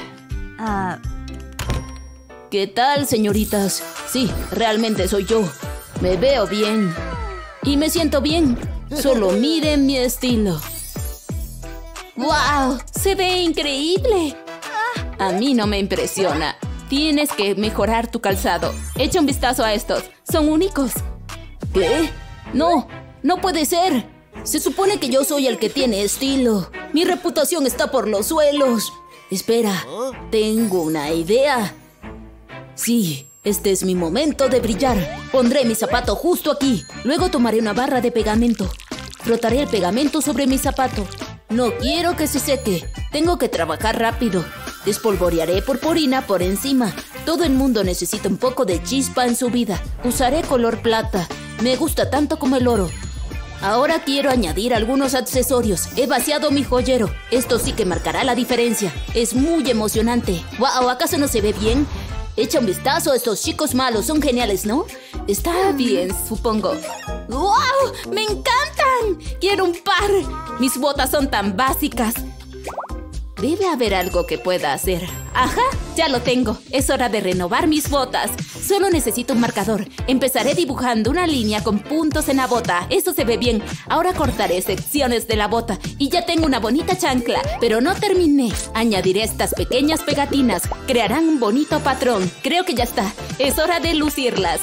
¿Qué tal, señoritas? Sí, realmente soy yo. Me veo bien. Y me siento bien. Solo miren mi estilo. ¡Wow! ¡Se ve increíble! A mí no me impresiona. Tienes que mejorar tu calzado. Echa un vistazo a estos. Son únicos. ¿Qué? No, no puede ser. Se supone que yo soy el que tiene estilo. Mi reputación está por los suelos. Espera, tengo una idea. Sí, este es mi momento de brillar. Pondré mi zapato justo aquí. Luego tomaré una barra de pegamento. Frotaré el pegamento sobre mi zapato. No quiero que se seque. Tengo que trabajar rápido. Despolvorearé purpurina por encima. Todo el mundo necesita un poco de chispa en su vida. Usaré color plata. Me gusta tanto como el oro. Ahora quiero añadir algunos accesorios. He vaciado mi joyero. Esto sí que marcará la diferencia. Es muy emocionante. ¡Wow! ¿Acaso no se ve bien? Echa un vistazo a estos chicos malos. Son geniales, ¿no? Está bien, supongo. ¡Wow! ¡Me encantan! ¡Quiero un par! Mis botas son tan básicas. Debe haber algo que pueda hacer. ¡Ajá! Ya lo tengo. Es hora de renovar mis botas. Solo necesito un marcador. Empezaré dibujando una línea con puntos en la bota. Eso se ve bien. Ahora cortaré secciones de la bota. Y ya tengo una bonita chancla. Pero no terminé. Añadiré estas pequeñas pegatinas. Crearán un bonito patrón. Creo que ya está. Es hora de lucirlas.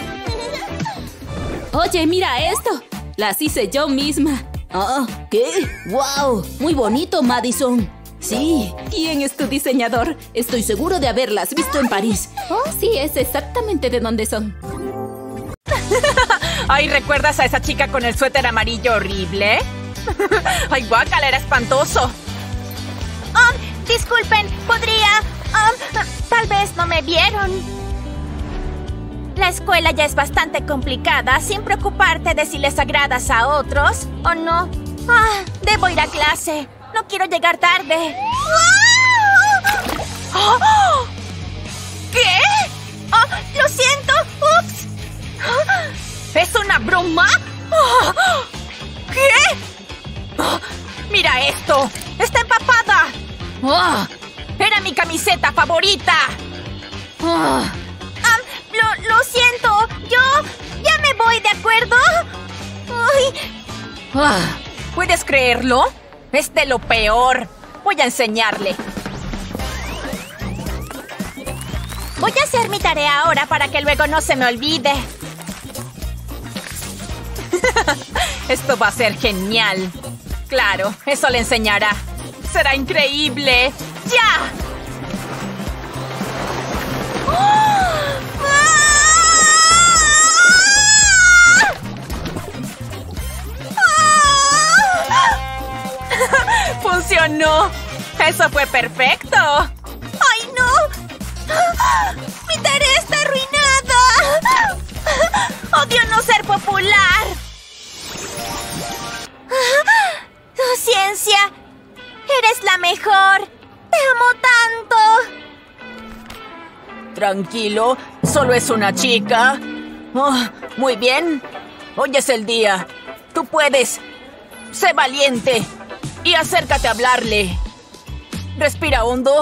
Oye, mira esto. Las hice yo misma. ¿Qué? ¡Wow! Muy bonito, Madison. Sí. ¿Quién es tu diseñador? Estoy seguro de haberlas visto en París. Oh, sí, es exactamente de donde son. Ay, ¿recuerdas a esa chica con el suéter amarillo horrible? Ay, guácala, era espantoso. Disculpen, ¿podría? Tal vez no me vieron. La escuela ya es bastante complicada, sin preocuparte de si les agradas a otros o no. Debo ir a clase. No quiero llegar tarde. ¿Qué? Lo siento. ¡Ups! ¿Es una broma? ¿Qué? ¡Mira esto! ¡Está empapada! ¡Era mi camiseta favorita! Lo siento. Yo ya me voy, ¿de acuerdo? ¿Puedes creerlo? Es de lo peor. Voy a enseñarle. Voy a hacer mi tarea ahora para que luego no se me olvide. Esto va a ser genial. Claro, eso le enseñará. ¡Será increíble! ¡Ya! ¡Funcionó! ¡Eso fue perfecto! ¡Ay, no! ¡Mi tarea está arruinada! ¡Odio no ser popular! ¡Ciencia! ¡Eres la mejor! ¡Te amo tanto! Tranquilo, solo es una chica. Muy bien. Hoy es el día. Tú puedes. Sé valiente. Y acércate a hablarle. Respira hondo.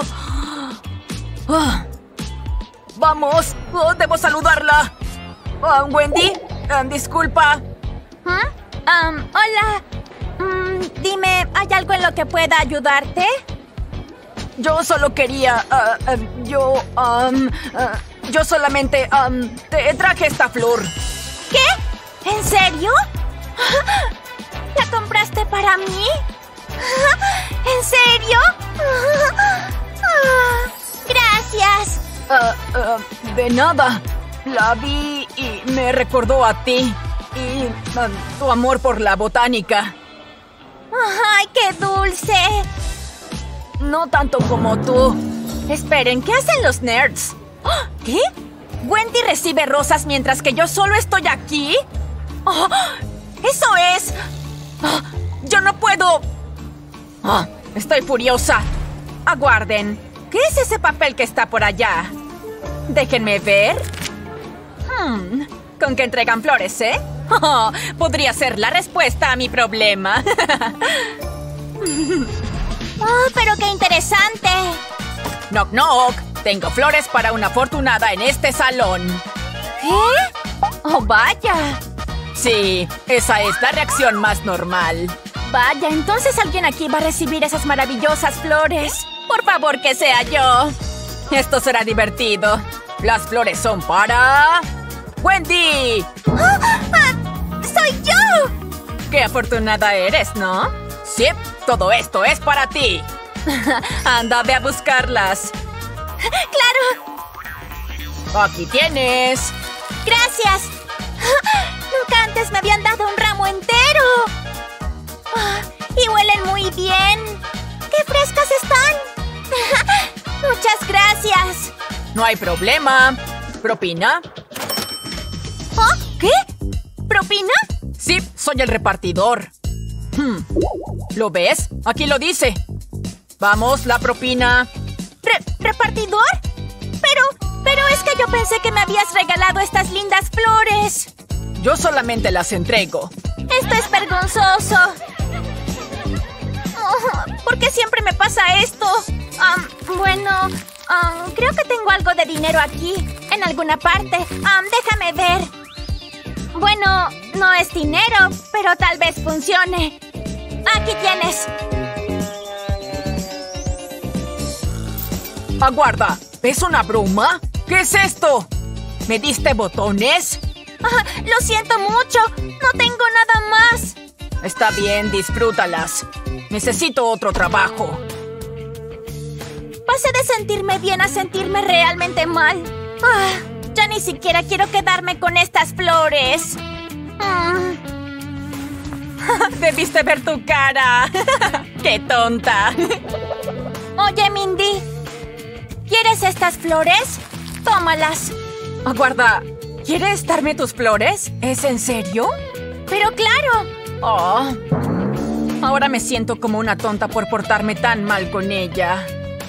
Vamos. Debo saludarla. Wendy, disculpa. Hola. Dime, ¿hay algo en lo que pueda ayudarte? Yo solo quería... yo solamente... te traje esta flor. ¿Qué? ¿En serio? ¿La compraste para mí? ¿En serio? Gracias. De nada. La vi y me recordó a ti. Y tu amor por la botánica. ¡Ay, qué dulce! No tanto como tú. Esperen, ¿qué hacen los nerds? ¿Qué? ¿Wendy recibe rosas mientras que yo solo estoy aquí? Oh, ¡eso es! ¡Yo no puedo! Estoy furiosa. Aguarden. ¿Qué es ese papel que está por allá? Déjenme ver. ¿Con qué entregan flores, eh? Podría ser la respuesta a mi problema. ¡Oh, pero qué interesante! Knock, knock. Tengo flores para una afortunada en este salón. ¿Qué? ¡Oh, vaya! Sí, esa es la reacción más normal. Vaya, entonces alguien aquí va a recibir esas maravillosas flores. Por favor, que sea yo. Esto será divertido. Las flores son para... ¡Wendy! ¡Soy yo! ¡Qué afortunada eres!, ¿no? Sí, todo esto es para ti. Anda, ve a buscarlas. ¡Claro! Aquí tienes. ¡Gracias! Nunca antes me habían dado un ramo entero. Y huelen muy bien. ¡Qué frescas están! Muchas gracias. No hay problema. ¿Propina? ¿Oh? ¿Qué? ¿Propina? Sí, soy el repartidor. ¿Lo ves? Aquí lo dice. Vamos, la propina. ¿Repartidor? Pero es que yo pensé que me habías regalado estas lindas flores. Yo solamente las entrego. Esto es vergonzoso. ¿Por qué siempre me pasa esto? Bueno, creo que tengo algo de dinero aquí, en alguna parte. Déjame ver. Bueno, no es dinero, pero tal vez funcione. Aquí tienes. Aguarda, ¿es una broma? ¿Qué es esto? ¿Me diste botones? Lo siento mucho. No tengo nada más. Está bien, disfrútalas. Necesito otro trabajo. Pasé de sentirme bien a sentirme realmente mal. Ya ni siquiera quiero quedarme con estas flores. Debiste ver tu cara. ¡Qué tonta! Oye, Mindy, ¿quieres estas flores? Tómalas. Aguarda, ¿quieres darme tus flores? ¿Es en serio? Pero claro. Oh, ahora me siento como una tonta por portarme tan mal con ella.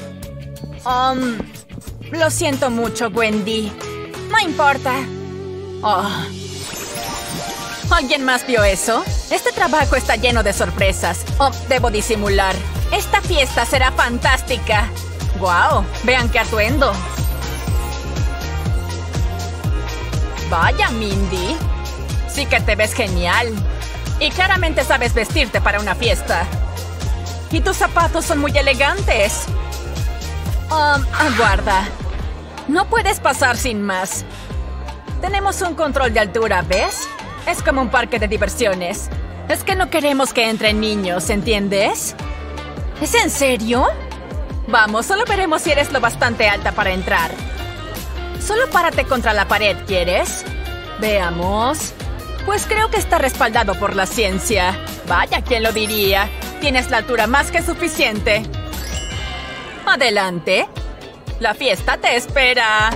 Lo siento mucho, Wendy. No importa. ¿Alguien más vio eso? Este trabajo está lleno de sorpresas. Debo disimular. Esta fiesta será fantástica. ¡Guau! Vean qué atuendo. Vaya, Mindy. Sí que te ves genial. Y claramente sabes vestirte para una fiesta. Y tus zapatos son muy elegantes. Aguarda. No puedes pasar sin más. Tenemos un control de altura, ¿ves? Es como un parque de diversiones. Es que no queremos que entren niños, ¿entiendes? ¿Es en serio? Vamos, solo veremos si eres lo bastante alta para entrar. Solo párate contra la pared, ¿quieres? Veamos. Pues creo que está respaldado por la ciencia. Vaya, ¿quién lo diría? Tienes la altura más que suficiente. Adelante. La fiesta te espera.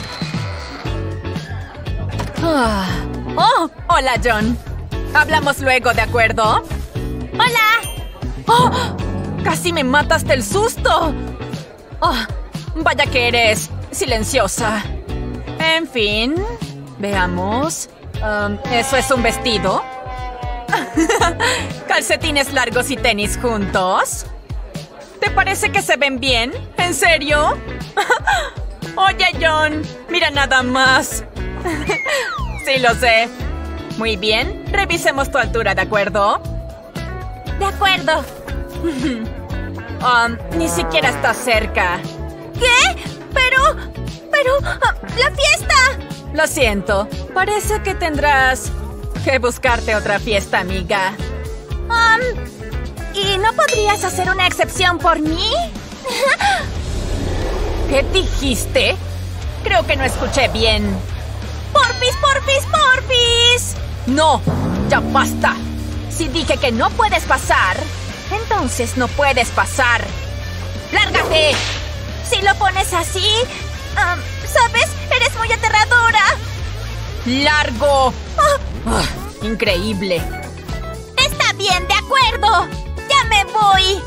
Oh, hola, John. Hablamos luego, ¿de acuerdo? ¡Hola! ¡Oh! ¡Casi me matas del susto! Oh, vaya que eres silenciosa. En fin, veamos. ¿Eso es un vestido? ¿Calcetines largos y tenis juntos? ¿Te parece que se ven bien? ¿En serio? Oye, John, mira nada más. Sí, lo sé. Muy bien, revisemos tu altura, ¿de acuerdo? De acuerdo. Ni siquiera estás cerca. ¿Qué? Pero... ¡la fiesta! Lo siento. Parece que tendrás que buscarte otra fiesta, amiga. ¿Y no podrías hacer una excepción por mí? ¿Qué dijiste? Creo que no escuché bien. ¡Porfis, porfis, porfis! ¡No! ¡Ya basta! Si dije que no puedes pasar, entonces no puedes pasar. ¡Lárgate! Si lo pones así, ¿sabes? Eres muy aterradora. ¡Largo! Increíble. Está bien, de acuerdo. ¡Ya me voy!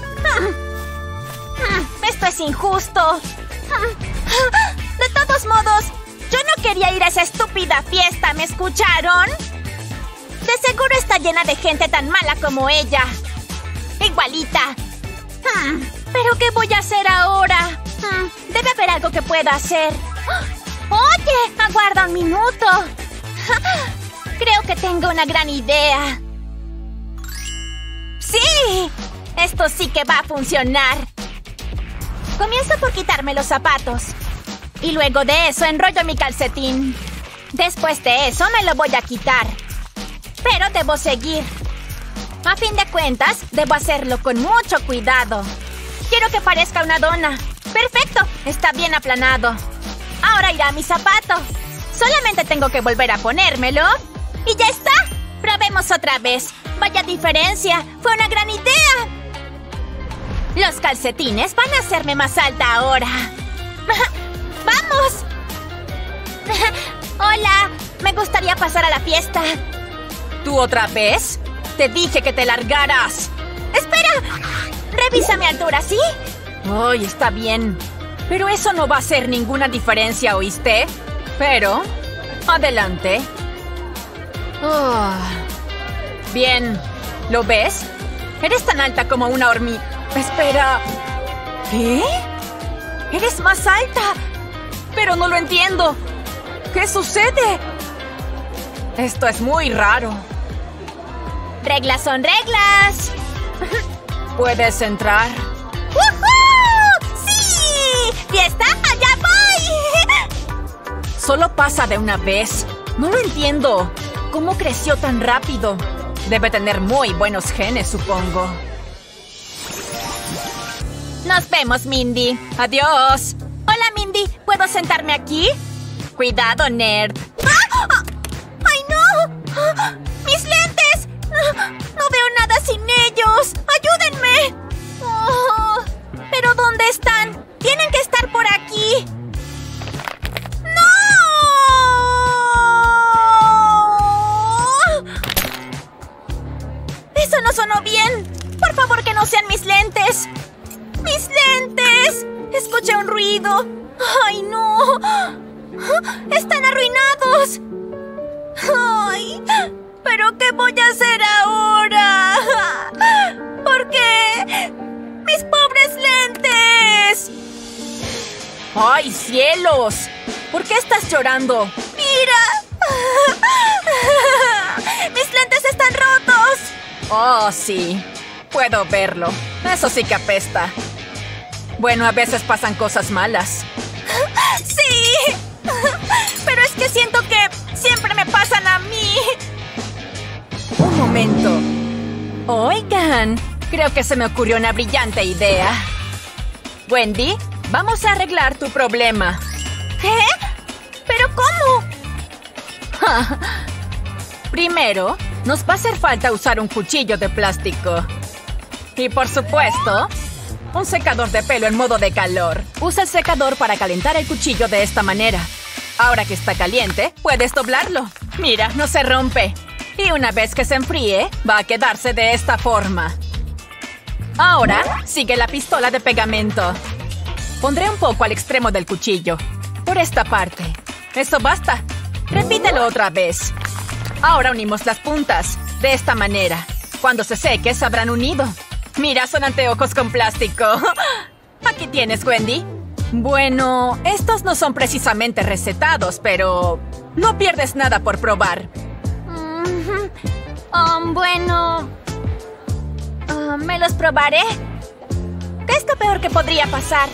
Esto es injusto. De todos modos, yo no quería ir a esa estúpida fiesta, ¿me escucharon? De seguro está llena de gente tan mala como ella. Igualita. ¿Pero qué voy a hacer ahora? Debe haber algo que pueda hacer. ¡Oye! ¡Aguarda un minuto! Creo que tengo una gran idea. ¡Sí! Esto sí que va a funcionar. Comienzo por quitarme los zapatos. Y luego de eso enrollo mi calcetín. Después de eso me lo voy a quitar. Pero debo seguir. A fin de cuentas, debo hacerlo con mucho cuidado. Quiero que parezca una dona. ¡Perfecto! Está bien aplanado. Ahora irá mi zapato. Solamente tengo que volver a ponérmelo. ¡Y ya está! Probemos otra vez. ¡Vaya diferencia! ¡Fue una gran idea! Los calcetines van a hacerme más alta ahora. ¡Vamos! Hola, me gustaría pasar a la fiesta. ¿Tú otra vez? Te dije que te largaras. ¡Espera! Revisa mi altura, ¿sí? Ay, está bien. Pero eso no va a hacer ninguna diferencia, ¿oíste? Pero, adelante. Bien, ¿lo ves? Eres tan alta como una hormiga. Espera. ¿Qué? ¡Eres más alta! Pero no lo entiendo. ¿Qué sucede? Esto es muy raro. ¡Reglas son reglas! ¿Puedes entrar? ¡Woohoo! ¡Sí! ¡Fiesta! ¡Allá voy! Solo pasa de una vez. No lo entiendo. ¿Cómo creció tan rápido? Debe tener muy buenos genes, supongo. Nos vemos, Mindy. Adiós. Hola, Mindy. ¿Puedo sentarme aquí? Cuidado, nerd. ¡Ah! ¡Ay, no! ¡Mis lentes! ¡No veo nada sin ellos! ¡Ayúdenme! Oh, ¿pero dónde están? ¡Tienen que estar por aquí! ¡No! ¡Eso no sonó bien! ¡Por favor, que no sean mis lentes! ¡Mis lentes! ¡Escuché un ruido! ¡Ay, no! ¡Están arruinados! ¡Ay! ¿Pero qué voy a hacer ahora? ¿Por qué? ¡Mis pobres lentes! ¡Ay, cielos! ¿Por qué estás llorando? ¡Mira! ¡Mis lentes están rotos! Oh, sí. Puedo verlo. Eso sí que apesta. Bueno, a veces pasan cosas malas. ¡Sí! Pero es que siento que siempre me pasan a mí. Un momento. Oigan, creo que se me ocurrió una brillante idea. Wendy, vamos a arreglar tu problema. ¿Qué? ¿Pero cómo? Primero, nos va a hacer falta usar un cuchillo de plástico. Y por supuesto, un secador de pelo en modo de calor. Usa el secador para calentar el cuchillo de esta manera. Ahora que está caliente, puedes doblarlo. Mira, no se rompe. Y una vez que se enfríe, va a quedarse de esta forma. Ahora, sigue la pistola de pegamento. Pondré un poco al extremo del cuchillo. Por esta parte. Eso basta. Repítelo otra vez. Ahora unimos las puntas. De esta manera. Cuando se seque, se habrán unido. Mira, son anteojos con plástico. Aquí tienes, Wendy. Bueno, estos no son precisamente recetados, pero no pierdes nada por probar. Bueno... ¿me los probaré? ¿Qué es lo peor que podría pasar?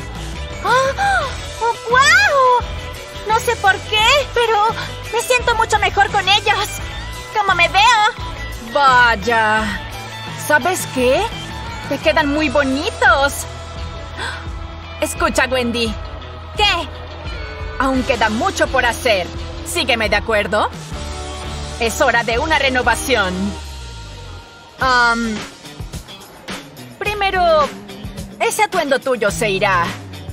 ¡Oh, wow! No sé por qué, pero me siento mucho mejor con ellos. ¿Cómo me veo? Vaya... ¿Sabes qué? Te quedan muy bonitos. Escucha, Wendy. ¿Qué? Aún queda mucho por hacer. Sígueme, ¿de acuerdo? Es hora de una renovación. Primero, ese atuendo tuyo se irá.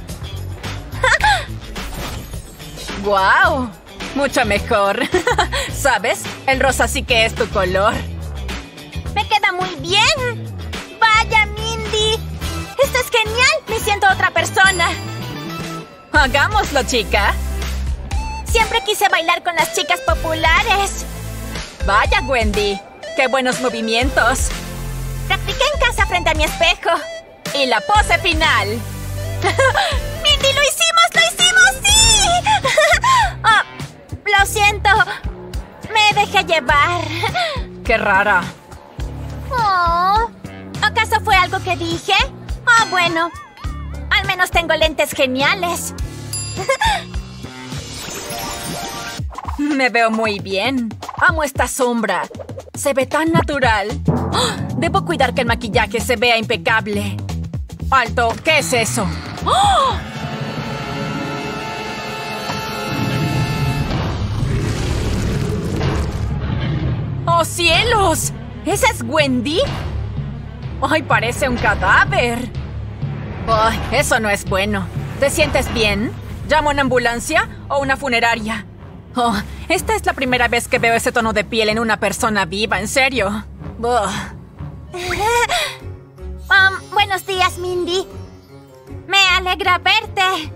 ¡Guau! Mucho mejor. ¿Sabes? El rosa sí que es tu color. ¡Me queda muy bien! ¡Vaya, Mindy! ¡Esto es genial! ¡Me siento otra persona! ¡Hagámoslo, chica! Siempre quise bailar con las chicas populares. ¡Vaya, Wendy! ¡Qué buenos movimientos! Practiqué en casa frente a mi espejo. ¡Y la pose final! ¡Mindy, lo hicimos, sí! Lo siento. Me dejé llevar. ¡Qué rara! Oh, ¿acaso fue algo que dije? Oh, bueno. Al menos tengo lentes geniales. Me veo muy bien. Amo esta sombra. Se ve tan natural. ¡Oh! Debo cuidar que el maquillaje se vea impecable. ¡Alto! ¿Qué es eso? ¡Oh! ¡Oh, cielos! ¿Esa es Wendy? ¡Ay, parece un cadáver! ¡Ay, eso no es bueno! ¿Te sientes bien? ¿Llamo a una ambulancia o una funeraria? Oh, esta es la primera vez que veo ese tono de piel en una persona viva, ¿en serio? Buenos días, Mindy. Me alegra verte.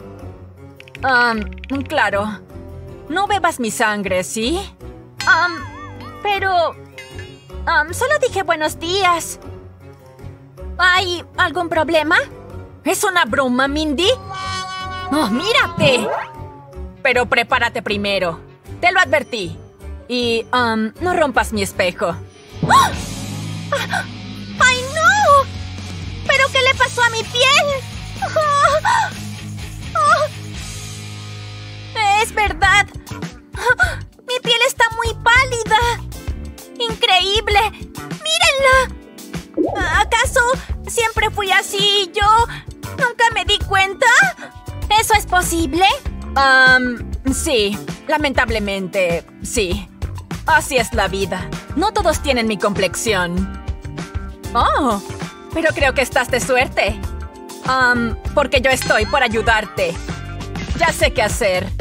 Claro. No bebas mi sangre, ¿sí? Pero... solo dije buenos días. ¿Hay algún problema? ¿Es una broma, Mindy? ¡Oh, mírate! Pero prepárate primero. Te lo advertí. Y, no rompas mi espejo. ¡Oh! ¡Ay, no! ¿Pero qué le pasó a mi piel? Es verdad. Mi piel está muy pálida. ¡Increíble! ¡Mírenla! ¿Acaso siempre fui así y yo nunca me di cuenta? ¿Eso es posible? Sí. Lamentablemente, sí. Así es la vida. No todos tienen mi complexión. Oh, pero creo que estás de suerte. Porque yo estoy por ayudarte. Ya sé qué hacer.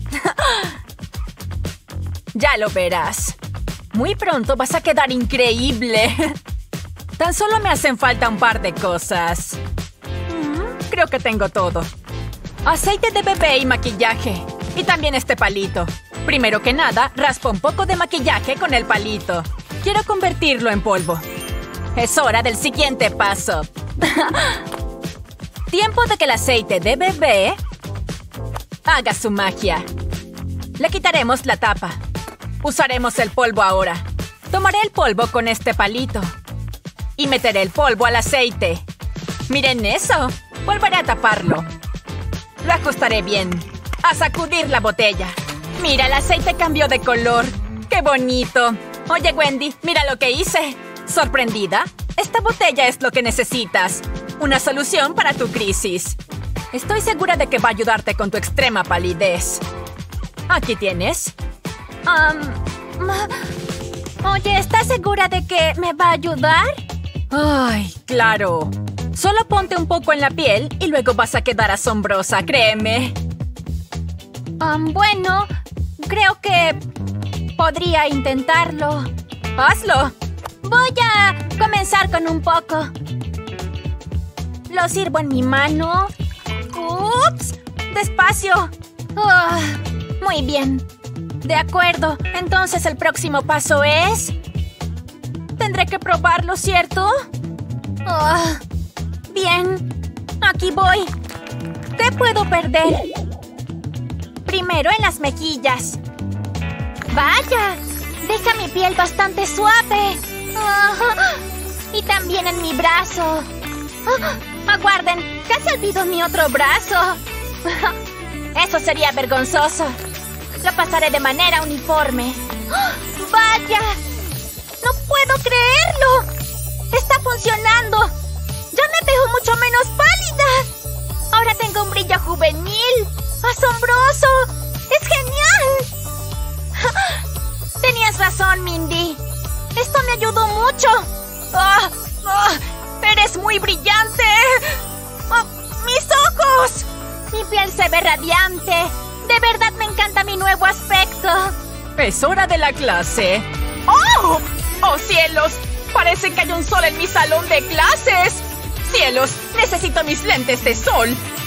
Ya lo verás. Muy pronto vas a quedar increíble. Tan solo me hacen falta un par de cosas. Creo que tengo todo. Aceite de bebé y maquillaje. Y también este palito. Primero que nada, raspo un poco de maquillaje con el palito. Quiero convertirlo en polvo. Es hora del siguiente paso. Tiempo de que el aceite de bebé haga su magia. Le quitaremos la tapa. Usaremos el polvo ahora. Tomaré el polvo con este palito. Y meteré el polvo al aceite. ¡Miren eso! Volveré a taparlo. Lo ajustaré bien. A sacudir la botella. Mira, el aceite cambió de color. ¡Qué bonito! Oye, Wendy, mira lo que hice. ¿Sorprendida? Esta botella es lo que necesitas. Una solución para tu crisis. Estoy segura de que va a ayudarte con tu extrema palidez. Aquí tienes. Oye, ¿estás segura de que me va a ayudar? Ay, claro. Solo ponte un poco en la piel y luego vas a quedar asombrosa, créeme. Bueno, creo que podría intentarlo. ¡Hazlo! Voy a comenzar con un poco. Lo sirvo en mi mano. ¡Ups! ¡Despacio! Muy bien. De acuerdo. Entonces el próximo paso es... Tendré que probarlo, ¿cierto? Bien. Aquí voy. ¿Qué puedo perder? Primero en las mejillas. ¡Vaya! Deja mi piel bastante suave. Y también en mi brazo. Aguarden, casi olvido mi otro brazo. Eso sería vergonzoso. Lo pasaré de manera uniforme. ¡Vaya! ¡No puedo creerlo! funcionando! ¡Ya me veo mucho menos pálida! Ahora tengo un brillo juvenil. ¡Asombroso! ¡Es genial! Tenías razón, Mindy. Esto me ayudó mucho. ¡Eres muy brillante! ¡Mis ojos! Mi piel se ve radiante. De verdad me encanta mi nuevo aspecto. Es hora de la clase. ¡Oh! ¡Oh, cielos! Parece que hay un sol en mi salón de clases. ¡Cielos! Necesito mis lentes de sol.